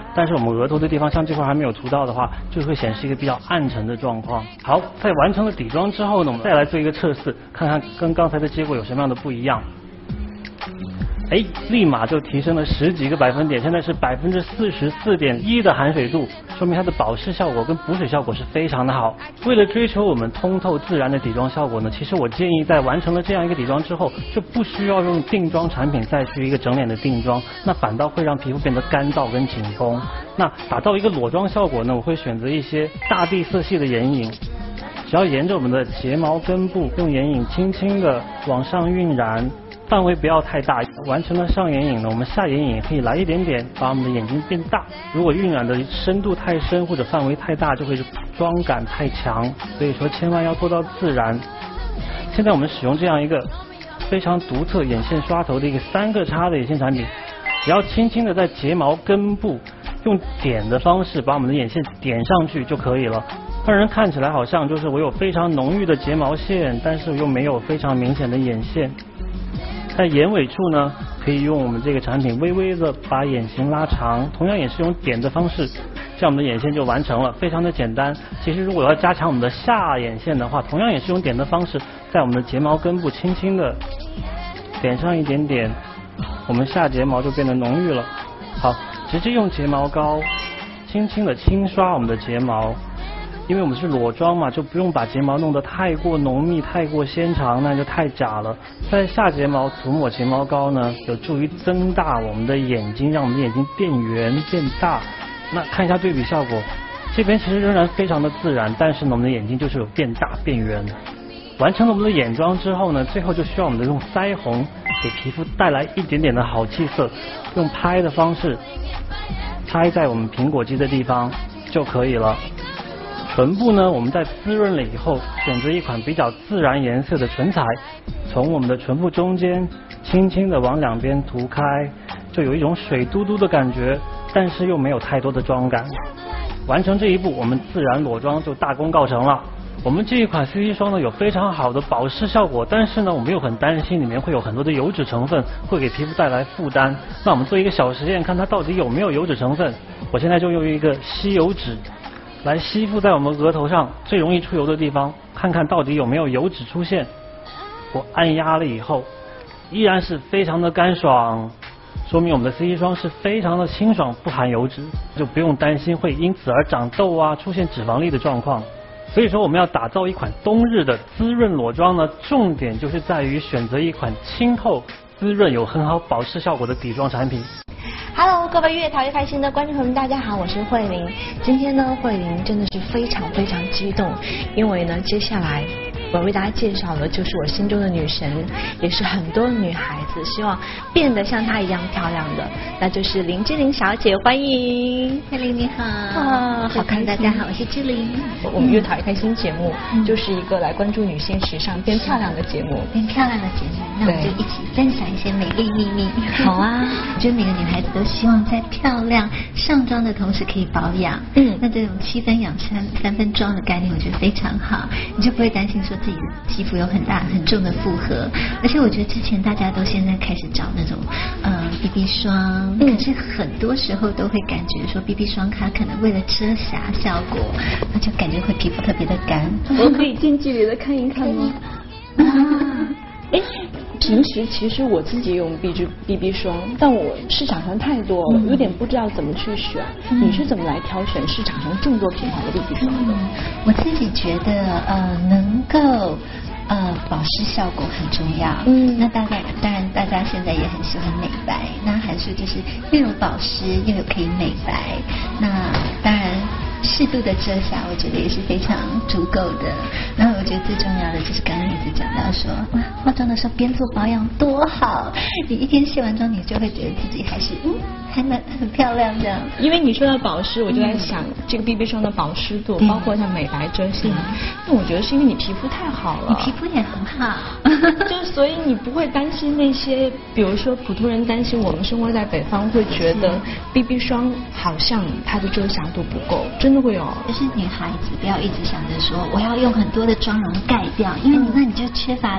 但是我们额头的地方像这块还没有涂到的话，就会显示一个比较暗沉的状况。好，在完成了底妆之后呢，我们再来做一个测试，看看跟刚才的结果有什么样的不一样。哎，立马就提升了十几个百分点，现在是百分之四十四点一的含水度，说明它的保湿效果跟补水效果是非常的好。为了追求我们通透自然的底妆效果呢，其实我建议在完成了这样一个底妆之后，就不需要用定妆产品再去一个整脸的定妆，那反倒会让皮肤变得干燥跟紧绷。那打造一个裸妆效果呢，我会选择一些大地色系的眼影。只要沿着我们的睫毛根部用眼影轻轻的往上晕染，范围不要太大。完成了上眼影呢，我们下眼影可以来一点点，把我们的眼睛变大。如果晕染的深度太深或者范围太大，就会妆感太强，所以说千万要做到自然。现在我们使用这样一个非常独特眼线刷头的一个三个叉的眼线产品，只要轻轻的在睫毛根部用点的方式把我们的眼线点上去就可以了，让人看起来好像就是我有非常浓郁的睫毛线，但是又没有非常明显的眼线。在眼尾处呢，可以用我们这个产品微微的把眼型拉长，同样也是用点的方式，这样我们的眼线就完成了，非常的简单。其实如果要加强我们的下眼线的话，同样也是用点的方式，在我们的睫毛根部轻轻的点上一点点，我们下睫毛就变得浓郁了。好，直接用睫毛膏轻轻的轻刷我们的睫毛，因为我们是裸妆嘛，就不用把睫毛弄得太过浓密、太过纤长，那就太假了。在下睫毛涂抹睫毛膏呢，有助于增大我们的眼睛，让我们的眼睛变圆变大。那看一下对比效果，这边其实仍然非常的自然，但是呢，我们的眼睛就是有变大变圆。完成了我们的眼妆之后呢，最后就需要我们的用腮红给皮肤带来一点点的好气色，用拍的方式拍在我们苹果肌的地方就可以了。唇部呢，我们在滋润了以后，选择一款比较自然颜色的唇彩，从我们的唇部中间轻轻的往两边涂开，就有一种水嘟嘟的感觉，但是又没有太多的妆感。完成这一步，我们自然裸妆就大功告成了。我们这一款 C C 霜呢，有非常好的保湿效果，但是呢，我们又很担心里面会有很多的油脂成分，会给皮肤带来负担。那我们做一个小实验，看它到底有没有油脂成分。我现在就用一个吸油纸来吸附在我们额头上最容易出油的地方，看看到底有没有油脂出现。我按压了以后，依然是非常的干爽，说明我们的 C C 霜是非常的清爽，不含油脂，就不用担心会因此而长痘啊，出现脂肪粒的状况。所以说我们要打造一款冬日的滋润裸妆呢，重点就是在于选择一款清透、滋润、有很好保湿效果的底妆产品。 Hello， 各位越讨越开心的观众朋友们，大家好，我是慧玲。今天呢，慧玲真的是非常非常激动，因为呢，接下来我为大家介绍的就是我心中的女神，也是很多女孩子希望变得像她一样漂亮的，那就是林志玲小姐，欢迎。 慧玲你好， 啊，好看， 大家好，我是志玲。 我们越讨越开心节目、嗯、就是一个来关注女性时尚变漂亮的节目， 变漂亮的节目，那我们就一起分享一些美丽秘密。 好啊， 我觉得每个女孩子都希望在漂亮上妆的同时可以保养，嗯，那这种七分养三三分妆的概念，我觉得非常好，你就不会担心说自己的肌肤有很大很重的负荷。而且我觉得之前大家都现在开始找那种呃 B B 霜，可是很多时候都会感觉说 B B 霜它可能为了遮瑕效果，那就感觉会皮肤特别的干。 我可以近距离的看一看吗？啊，哎，平时其实我自己用 B B B 霜，但我市场上太多了，有点不知道怎么去选。嗯、你是怎么来挑选市场上这么多品牌的 B B 霜的？ 嗯，我自己觉得呃能够呃保湿效果很重要。嗯，那大概当然大家现在也很喜欢美白，那还是就是又有保湿又有可以美白，那当然适度的遮瑕，我觉得也是非常足够的。然后我觉得最重要的就是刚刚一直讲到说，哇，化妆的时候边做保养多好，你一天卸完妆，你就会觉得自己还是嗯还蛮很漂亮这样。 因为你说到保湿，我就在想、嗯、这个 B B 霜的保湿度，包括像美白遮瑕，那我觉得是因为你皮肤太好了， 你皮肤也很好， 就所以你不会担心那些，比如说普通人担心我们生活在北方会觉得 B B 霜好像它的遮瑕度不够。真的会有， 就是女孩子不要一直想着说我要用很多的妆容盖掉，因为你那你就缺乏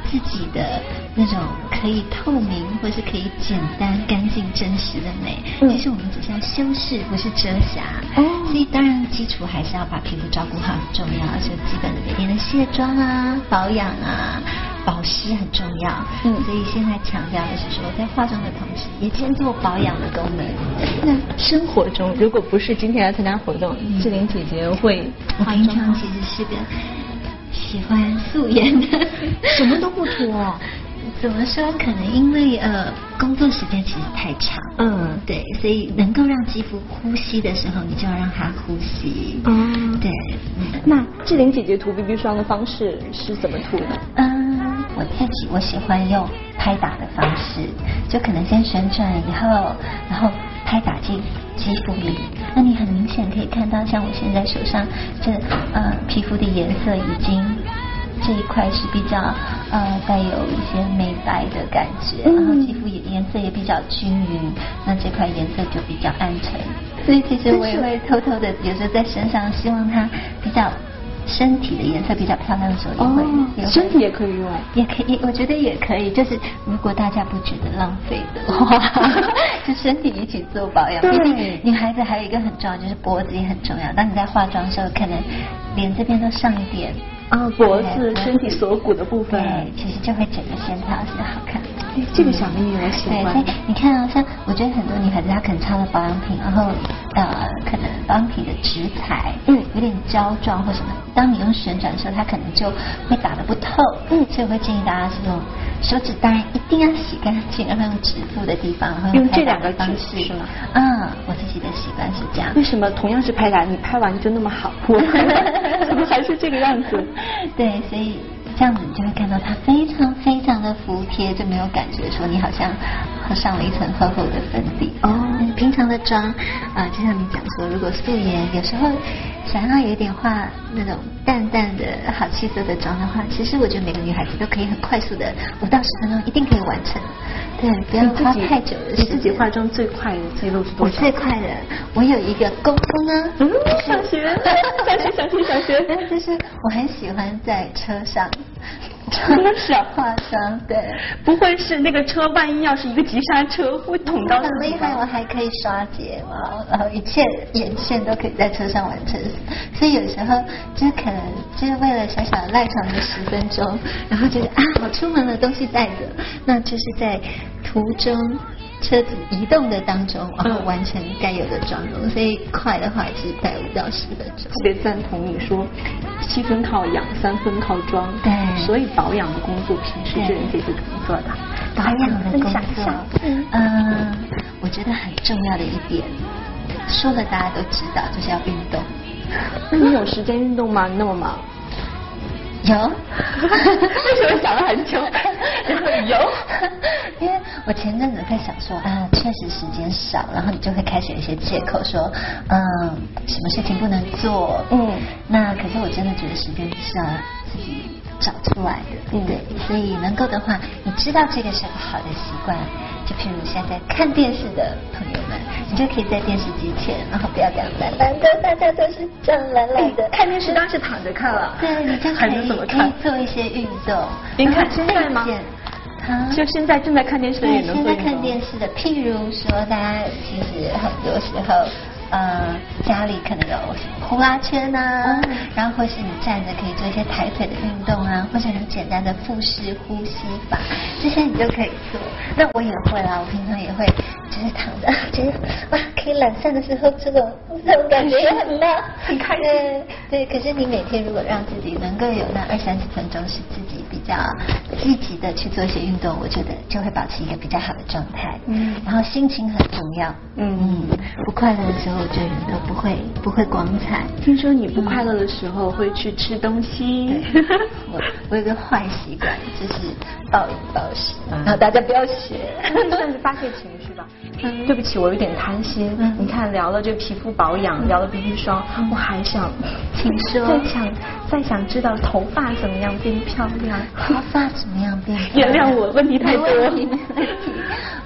自己的那种可以透明或是可以简单、干净、真实的美。嗯、其实我们只是要修饰，不是遮瑕。哦。所以当然基础还是要把皮肤照顾好很重要，就基本的每天的卸妆啊、保养啊。保湿很重要，嗯，所以现在强调的是说，在化妆的同时，也兼做保养的功能。 那生活中，如果不是今天来参加活动，嗯、志玲姐姐会化妆吗？ 我平常其实是个喜欢素颜的， 什么都不脱。 怎么说？可能因为呃工作时间其实太长，嗯，对，所以能够让肌肤呼吸的时候，你就要让它呼吸。嗯，对。 嗯、那志玲姐姐涂 B B 霜的方式是怎么涂的？ 嗯。我自己我喜欢用拍打的方式，就可能先旋转以后，然后拍打进肌肤里。那你很明显可以看到，像我现在手上这呃皮肤的颜色已经这一块是比较呃带有一些美白的感觉，然后肌肤也颜色也比较均匀，那这块颜色就比较暗沉。所以其实我也会偷偷的，有时候在身上希望它比较。身体的颜色比较漂亮的时候也会， 哦、也会身体也可以用， 也可以，我觉得也可以。就是如果大家不觉得浪费的话，就身体一起做保养。对，女孩子还有一个很重要，就是脖子也很重要。当你在化妆的时候，可能脸这边都上一点啊，脖子、身体锁骨的部分， 对，其实就会整个线条是好看的。 这个小秘密我喜欢。 对，所以你看啊，像我觉得很多女孩子她可能擦了保养品，然后呃，可能保养品的质材嗯有点胶状或什么，当你用旋转的时候，它可能就会打得不透。嗯，所以我会建议大家是用手指，当然一定要洗干净，然后用指腹的地方，然后用这两个方式是吗？ 嗯，我自己的习惯是这样。 为什么同样是拍打，你拍完就那么好？我怎么还是这个样子？ 对，所以。这样子你就会看到它非常非常的服帖，就没有感觉说你好像喝上了一层厚厚的粉底。哦，平常的妆啊、呃，就像你讲说，如果素颜有时候想要有一点画那种淡淡的好气色的妆的话，其实我觉得每个女孩子都可以很快速的五到十分钟一定可以完成。对，不要花太久的时间。 你自己化妆最快的记录是多少？ 我最快的，我有一个功夫呢。 嗯，小学，小学，小学，小学。 就是我很喜欢在车上。 车上化妆，对， 不会是那个车万一要是一个急刹车会捅到很厉害，我还可以刷睫毛，然后一切眼线都可以在车上完成，所以有时候就是可能就是为了小小的赖床的十分钟，然后觉得啊我出门了东西带着，那就是在途中车子移动的当中，然后完成该有的妆容，所以快的话也是大概五到十分钟。 特别赞同你说七分靠养，三分靠妆， 对， 所以保养的工作平时志玲姐是怎么做的？ 保养的工作，嗯，我觉得很重要的一点，说了大家都知道，就是要运动。 那你有时间运动吗？你那么忙？ 有， 为什么想了很久？有， 因为我前阵子在想说啊，确实时间少，然后你就会开始有一些借口说，嗯，什么事情不能做，嗯，那可是我真的觉得时间是要自己找出来的，对不对？所以能够的话，你知道这个是个好的习惯，就譬如现在看电视的朋友们，你就可以在电视机前，然后不要这样懒懒的，大家都是这样懒懒的。 看电视当然是躺着看了， 对，你就可以可以做一些运动。 您看现在吗？啊，就现在正在看电视的也能做运动。 现在看电视的，譬如说，大家其实很多时候。呃，家里可能有呼啦圈啊，嗯、然后或是你站着可以做一些抬腿的运动啊，或者很简单的腹式呼吸法，这些你都可以做。那我也会啦，我平常也会，就是躺着，觉得哇，可以懒散的时候，这种这种感觉也很棒， 很开心。 对，可是你每天如果让自己能够有那二三十分钟是自己比较积极的去做一些运动，我觉得就会保持一个比较好的状态。嗯，然后心情很重要。嗯嗯，不快乐的时候。我觉得人都不会不会光彩。 听说你不快乐的时候会去吃东西。 嗯、我我有个坏习惯，就是暴饮暴食，嗯、然后大家不要学。 算是发泄情绪吧。嗯、对不起，我有点贪心。嗯、你看，聊了这个皮肤保养，嗯、聊了 B B 霜，嗯、我还想， 请说。 再想再想知道头发怎么样变漂亮？ 头发怎么样变漂亮？ 原谅我，问题太多。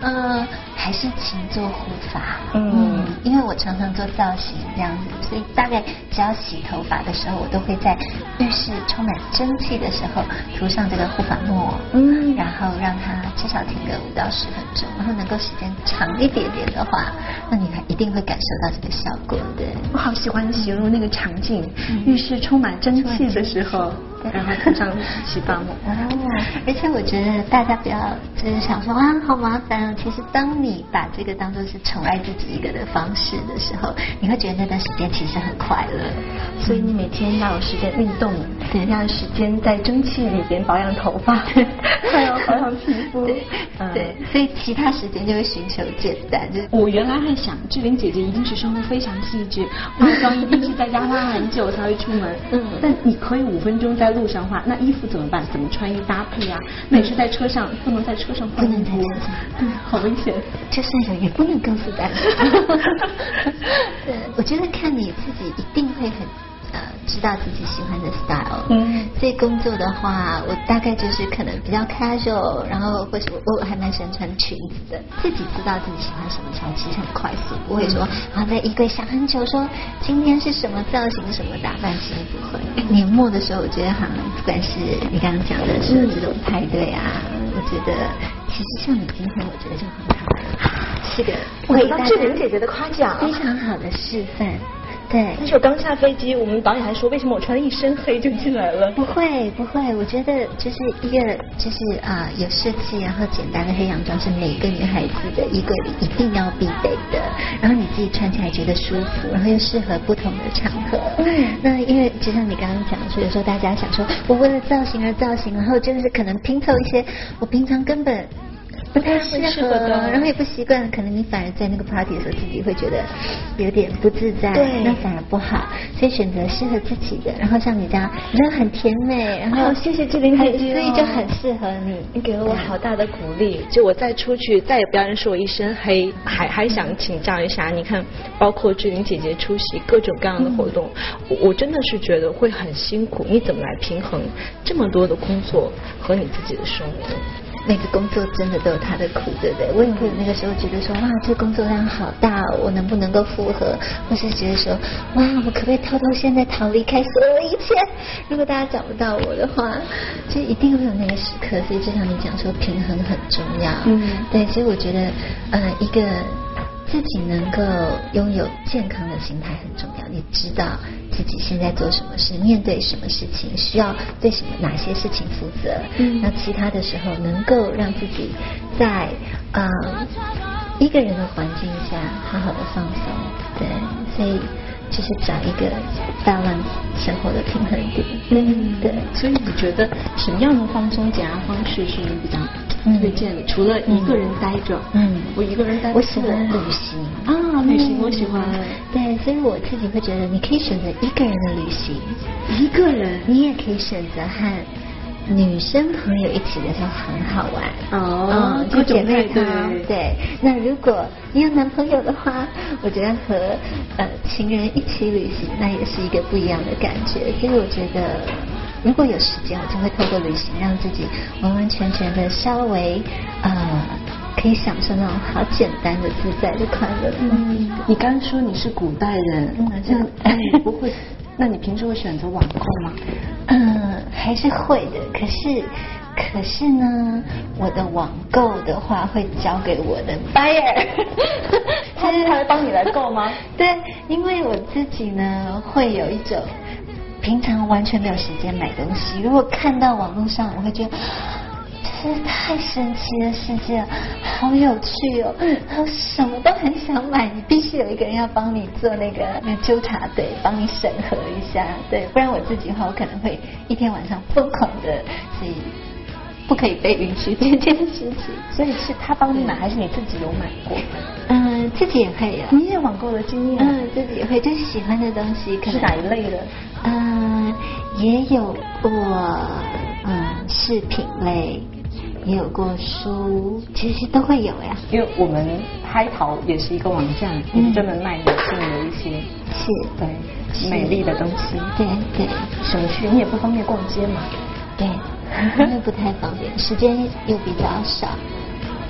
呃，还是勤做护发。嗯，因为我常常做造型这样子，所以大概只要洗头发的时候，我都会在浴室充满蒸汽的时候涂上这个护发膜，嗯，然后让它至少停个五到十分钟，然后能够时间长一点点的话，那你一定会感受到这个效果的。 我好喜欢形容那个场景，嗯、浴室充满蒸汽的时候。然后涂上洗发膜哦，而且我觉得大家不要就是想说啊好麻烦哦，其实当你把这个当作是宠爱自己一个的方式的时候，你会觉得那段时间其实很快乐。 所以你每天要有时间运动，对，要有时间在蒸汽里边保养头发，还要保养皮肤， 对，嗯、对，所以其他时间就会寻求简单。就是我原来还想志玲姐姐一定是生活非常细致，化妆一定是在家花很久才会出门，嗯，但你可以五分钟在路上画，那衣服怎么办？怎么穿衣搭配啊？那也是在车上，不能在车上换衣服，对，好危险。 就算有也不能告诉大家。对，我觉得看你自己一定会很呃知道自己喜欢的 style。嗯，所以工作的话，我大概就是可能比较 casual， 然后或是我我还蛮喜欢穿裙子的。自己知道自己喜欢什么时候，其实很快速，不会说啊在衣柜想很久，说今天是什么造型、什么打扮，其实不会。年末的时候，我觉得好像不管是你刚刚讲的是这种派对啊，我觉得其实像你今天，我觉得就很好，是个为大家志玲姐姐的夸奖， 非常好的示范。对， 但是我刚下飞机，我们导演还说，为什么我穿了一身黑就进来了？ 不会不会，我觉得就是一个就是啊、呃、有设计然后简单的黑洋装是每个女孩子的衣柜里一定要必备的，然后你自己穿起来觉得舒服，然后又适合不同的场合。嗯，那因为就像你刚刚讲说，有时候大家想说我为了造型而造型，然后就是可能拼凑一些我平常根本不太适合的，然后也不习惯，可能你反而在那个 party 的时候自己会觉得有点不自在，对，那反而不好，所以选择适合自己的，然后像你这样，你真的很甜美，然后、 哦、谢谢志玲姐姐、哦， 所以就很适合你， 你给了我好大的鼓励，就我再出去再也不要人说我一身黑，还还想请教一下，你看，包括志玲姐姐出席各种各样的活动，嗯、我, 我真的是觉得会很辛苦，你怎么来平衡这么多的工作和你自己的生活？ 每个工作真的都有它的苦，对不对？我也会有那个时候觉得说，哇，这工作量好大，我能不能够负荷？或是觉得说，哇，我可不可以偷偷现在逃离开所有的一切？如果大家找不到我的话，就一定会有那个时刻。所以就像你讲说，平衡很重要。嗯，对，所以我觉得，呃，一个自己能够拥有健康的心态很重要。你知道自己现在做什么事，面对什么事情，需要对什么哪些事情负责。嗯，那其他的时候能够让自己在呃一个人的环境下好好的放松。对，所以就是找一个 balance 生活的平衡点。 嗯，对。所以你觉得什么样的放松减压方式是你比较推荐的？嗯、除了一个人待着，嗯，我一个人待着， 我喜欢旅行啊，旅行我喜欢。 对，所以我自己会觉得，你可以选择一个人的旅行， 一个人， 你也可以选择和女生朋友一起的时候很好玩哦， 就姐妹淘。对，那如果你有男朋友的话，我觉得和呃情人一起旅行，那也是一个不一样的感觉。所以我觉得，如果有时间，我就会透过旅行让自己完完全全的稍微呃可以享受那种好简单的自在的快乐。 嗯，你刚刚说你是古代人，嗯，这样哎不会。那你平时会选择网购吗？ 嗯，还是会的。可是，可是呢，我的网购的话会交给我的 buyer， 他他会帮你来购吗？ 对，因为我自己呢会有一种平常完全没有时间买东西，如果看到网络上，我会觉得。这是太神奇的世界了，好有趣哦！嗯，我什么都很想买，你必须有一个人要帮你做那个那个纠察队，帮你审核一下，对，不然我自己的话，我可能会一天晚上疯狂的，所以不可以被允许这件事情。 所以是他帮你买，还是你自己有买过？ 嗯，自己也会有。 你也有网购的经验？ 嗯，自己也会，就是喜欢的东西，可是哪一类的？ 嗯，也有过嗯饰品类。也有过书，其实都会有呀。 因为我们嗨淘也是一个网站，也是专门卖女性的一些是对美丽的东西。 对对， 省去你也不方便逛街嘛。 对，因为不太方便，时间又比较少。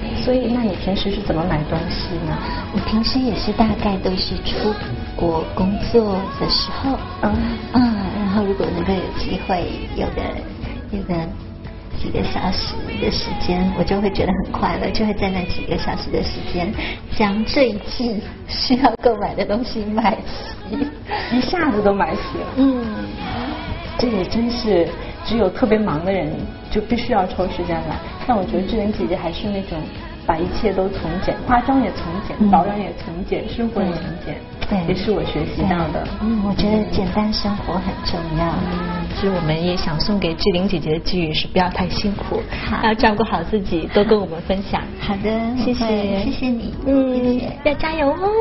所以，那你平时是怎么买东西呢？ 我平时也是大概都是出国工作的时候，嗯嗯，然后如果能够有机会，有个有个几个小时的时间，我就会觉得很快乐，就会在那几个小时的时间，将这一季需要购买的东西买齐， 一下子都买齐了。嗯，这也真是只有特别忙的人就必须要抽时间来。但我觉得志玲姐姐还是那种。把一切都从简，化妆也从简，嗯、保养也从简，生活也从简，对，也是我学习到的。 嗯，我觉得简单生活很重要。 嗯，其实我们也想送给志玲姐姐的寄语是不要太辛苦，要照顾好自己，多跟我们分享。 好的， 谢谢， 谢谢你， 嗯， 谢谢要加油哦。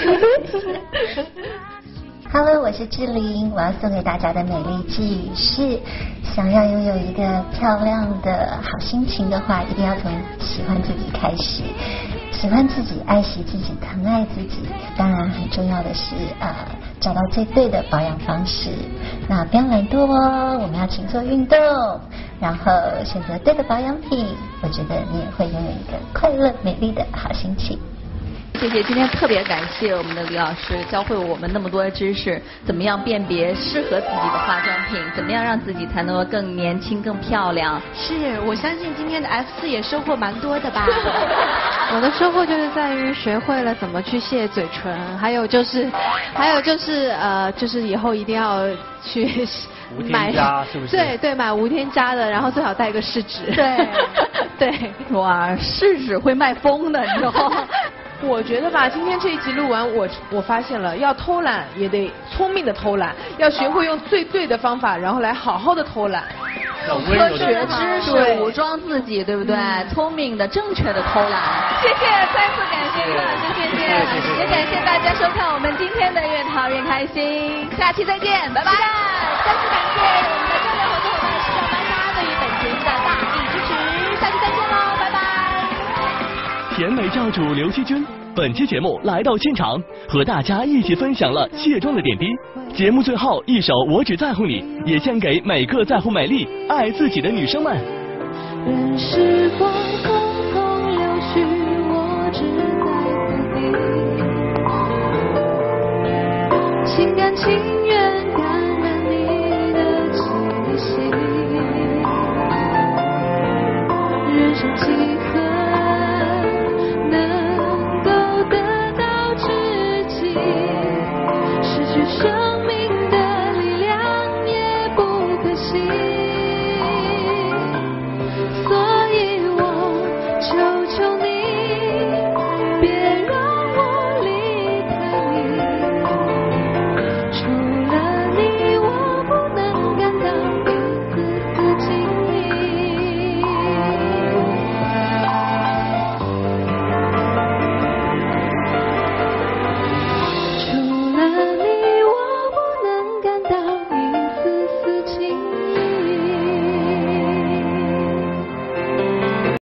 Hello， 我是志玲，我要送给大家的美丽寄语是：想要拥有一个漂亮的好心情的话，一定要从喜欢自己开始。喜欢自己，爱惜自己，疼爱自己。当然，很重要的是呃，找到最对的保养方式。那不要懒惰哦，我们要勤做运动，然后选择对的保养品。我觉得你也会拥有一个快乐、美丽的好心情。 谢谢，今天特别感谢我们的李老师教会我们那么多的知识，怎么样辨别适合自己的化妆品，怎么样让自己才能够更年轻、更漂亮。 是，我相信今天的 F 四也收获蛮多的吧？我的收获就是在于学会了怎么去卸嘴唇，还有就是，还有就是呃，就是以后一定要去无添加，是不是？ 对对，买无添加的，然后最好带个试纸。 对对， 哇，试纸会卖疯的，你知道吗？ 我觉得吧，今天这一集录完，我我发现了，要偷懒也得聪明的偷懒，要学会用最对的方法，然后来好好的偷懒。 科学知识武装自己，对不对？嗯、聪明的、正确的偷懒。谢谢，再次感谢李老师，谢谢，也感谢大家收看我们今天的越淘越开心，下期再见，拜拜。 再次感谢我们的专业合作伙伴时尚芭莎对于本节目的大力支持，下期再见喽，拜拜。 甜美教主刘惜君本期节目来到现场，和大家一起分享了卸妆的点滴。节目最后一首《我只在乎你》也献给每个在乎美丽、爱自己的女生们。 任时光匆匆流去，我只在乎你，心甘情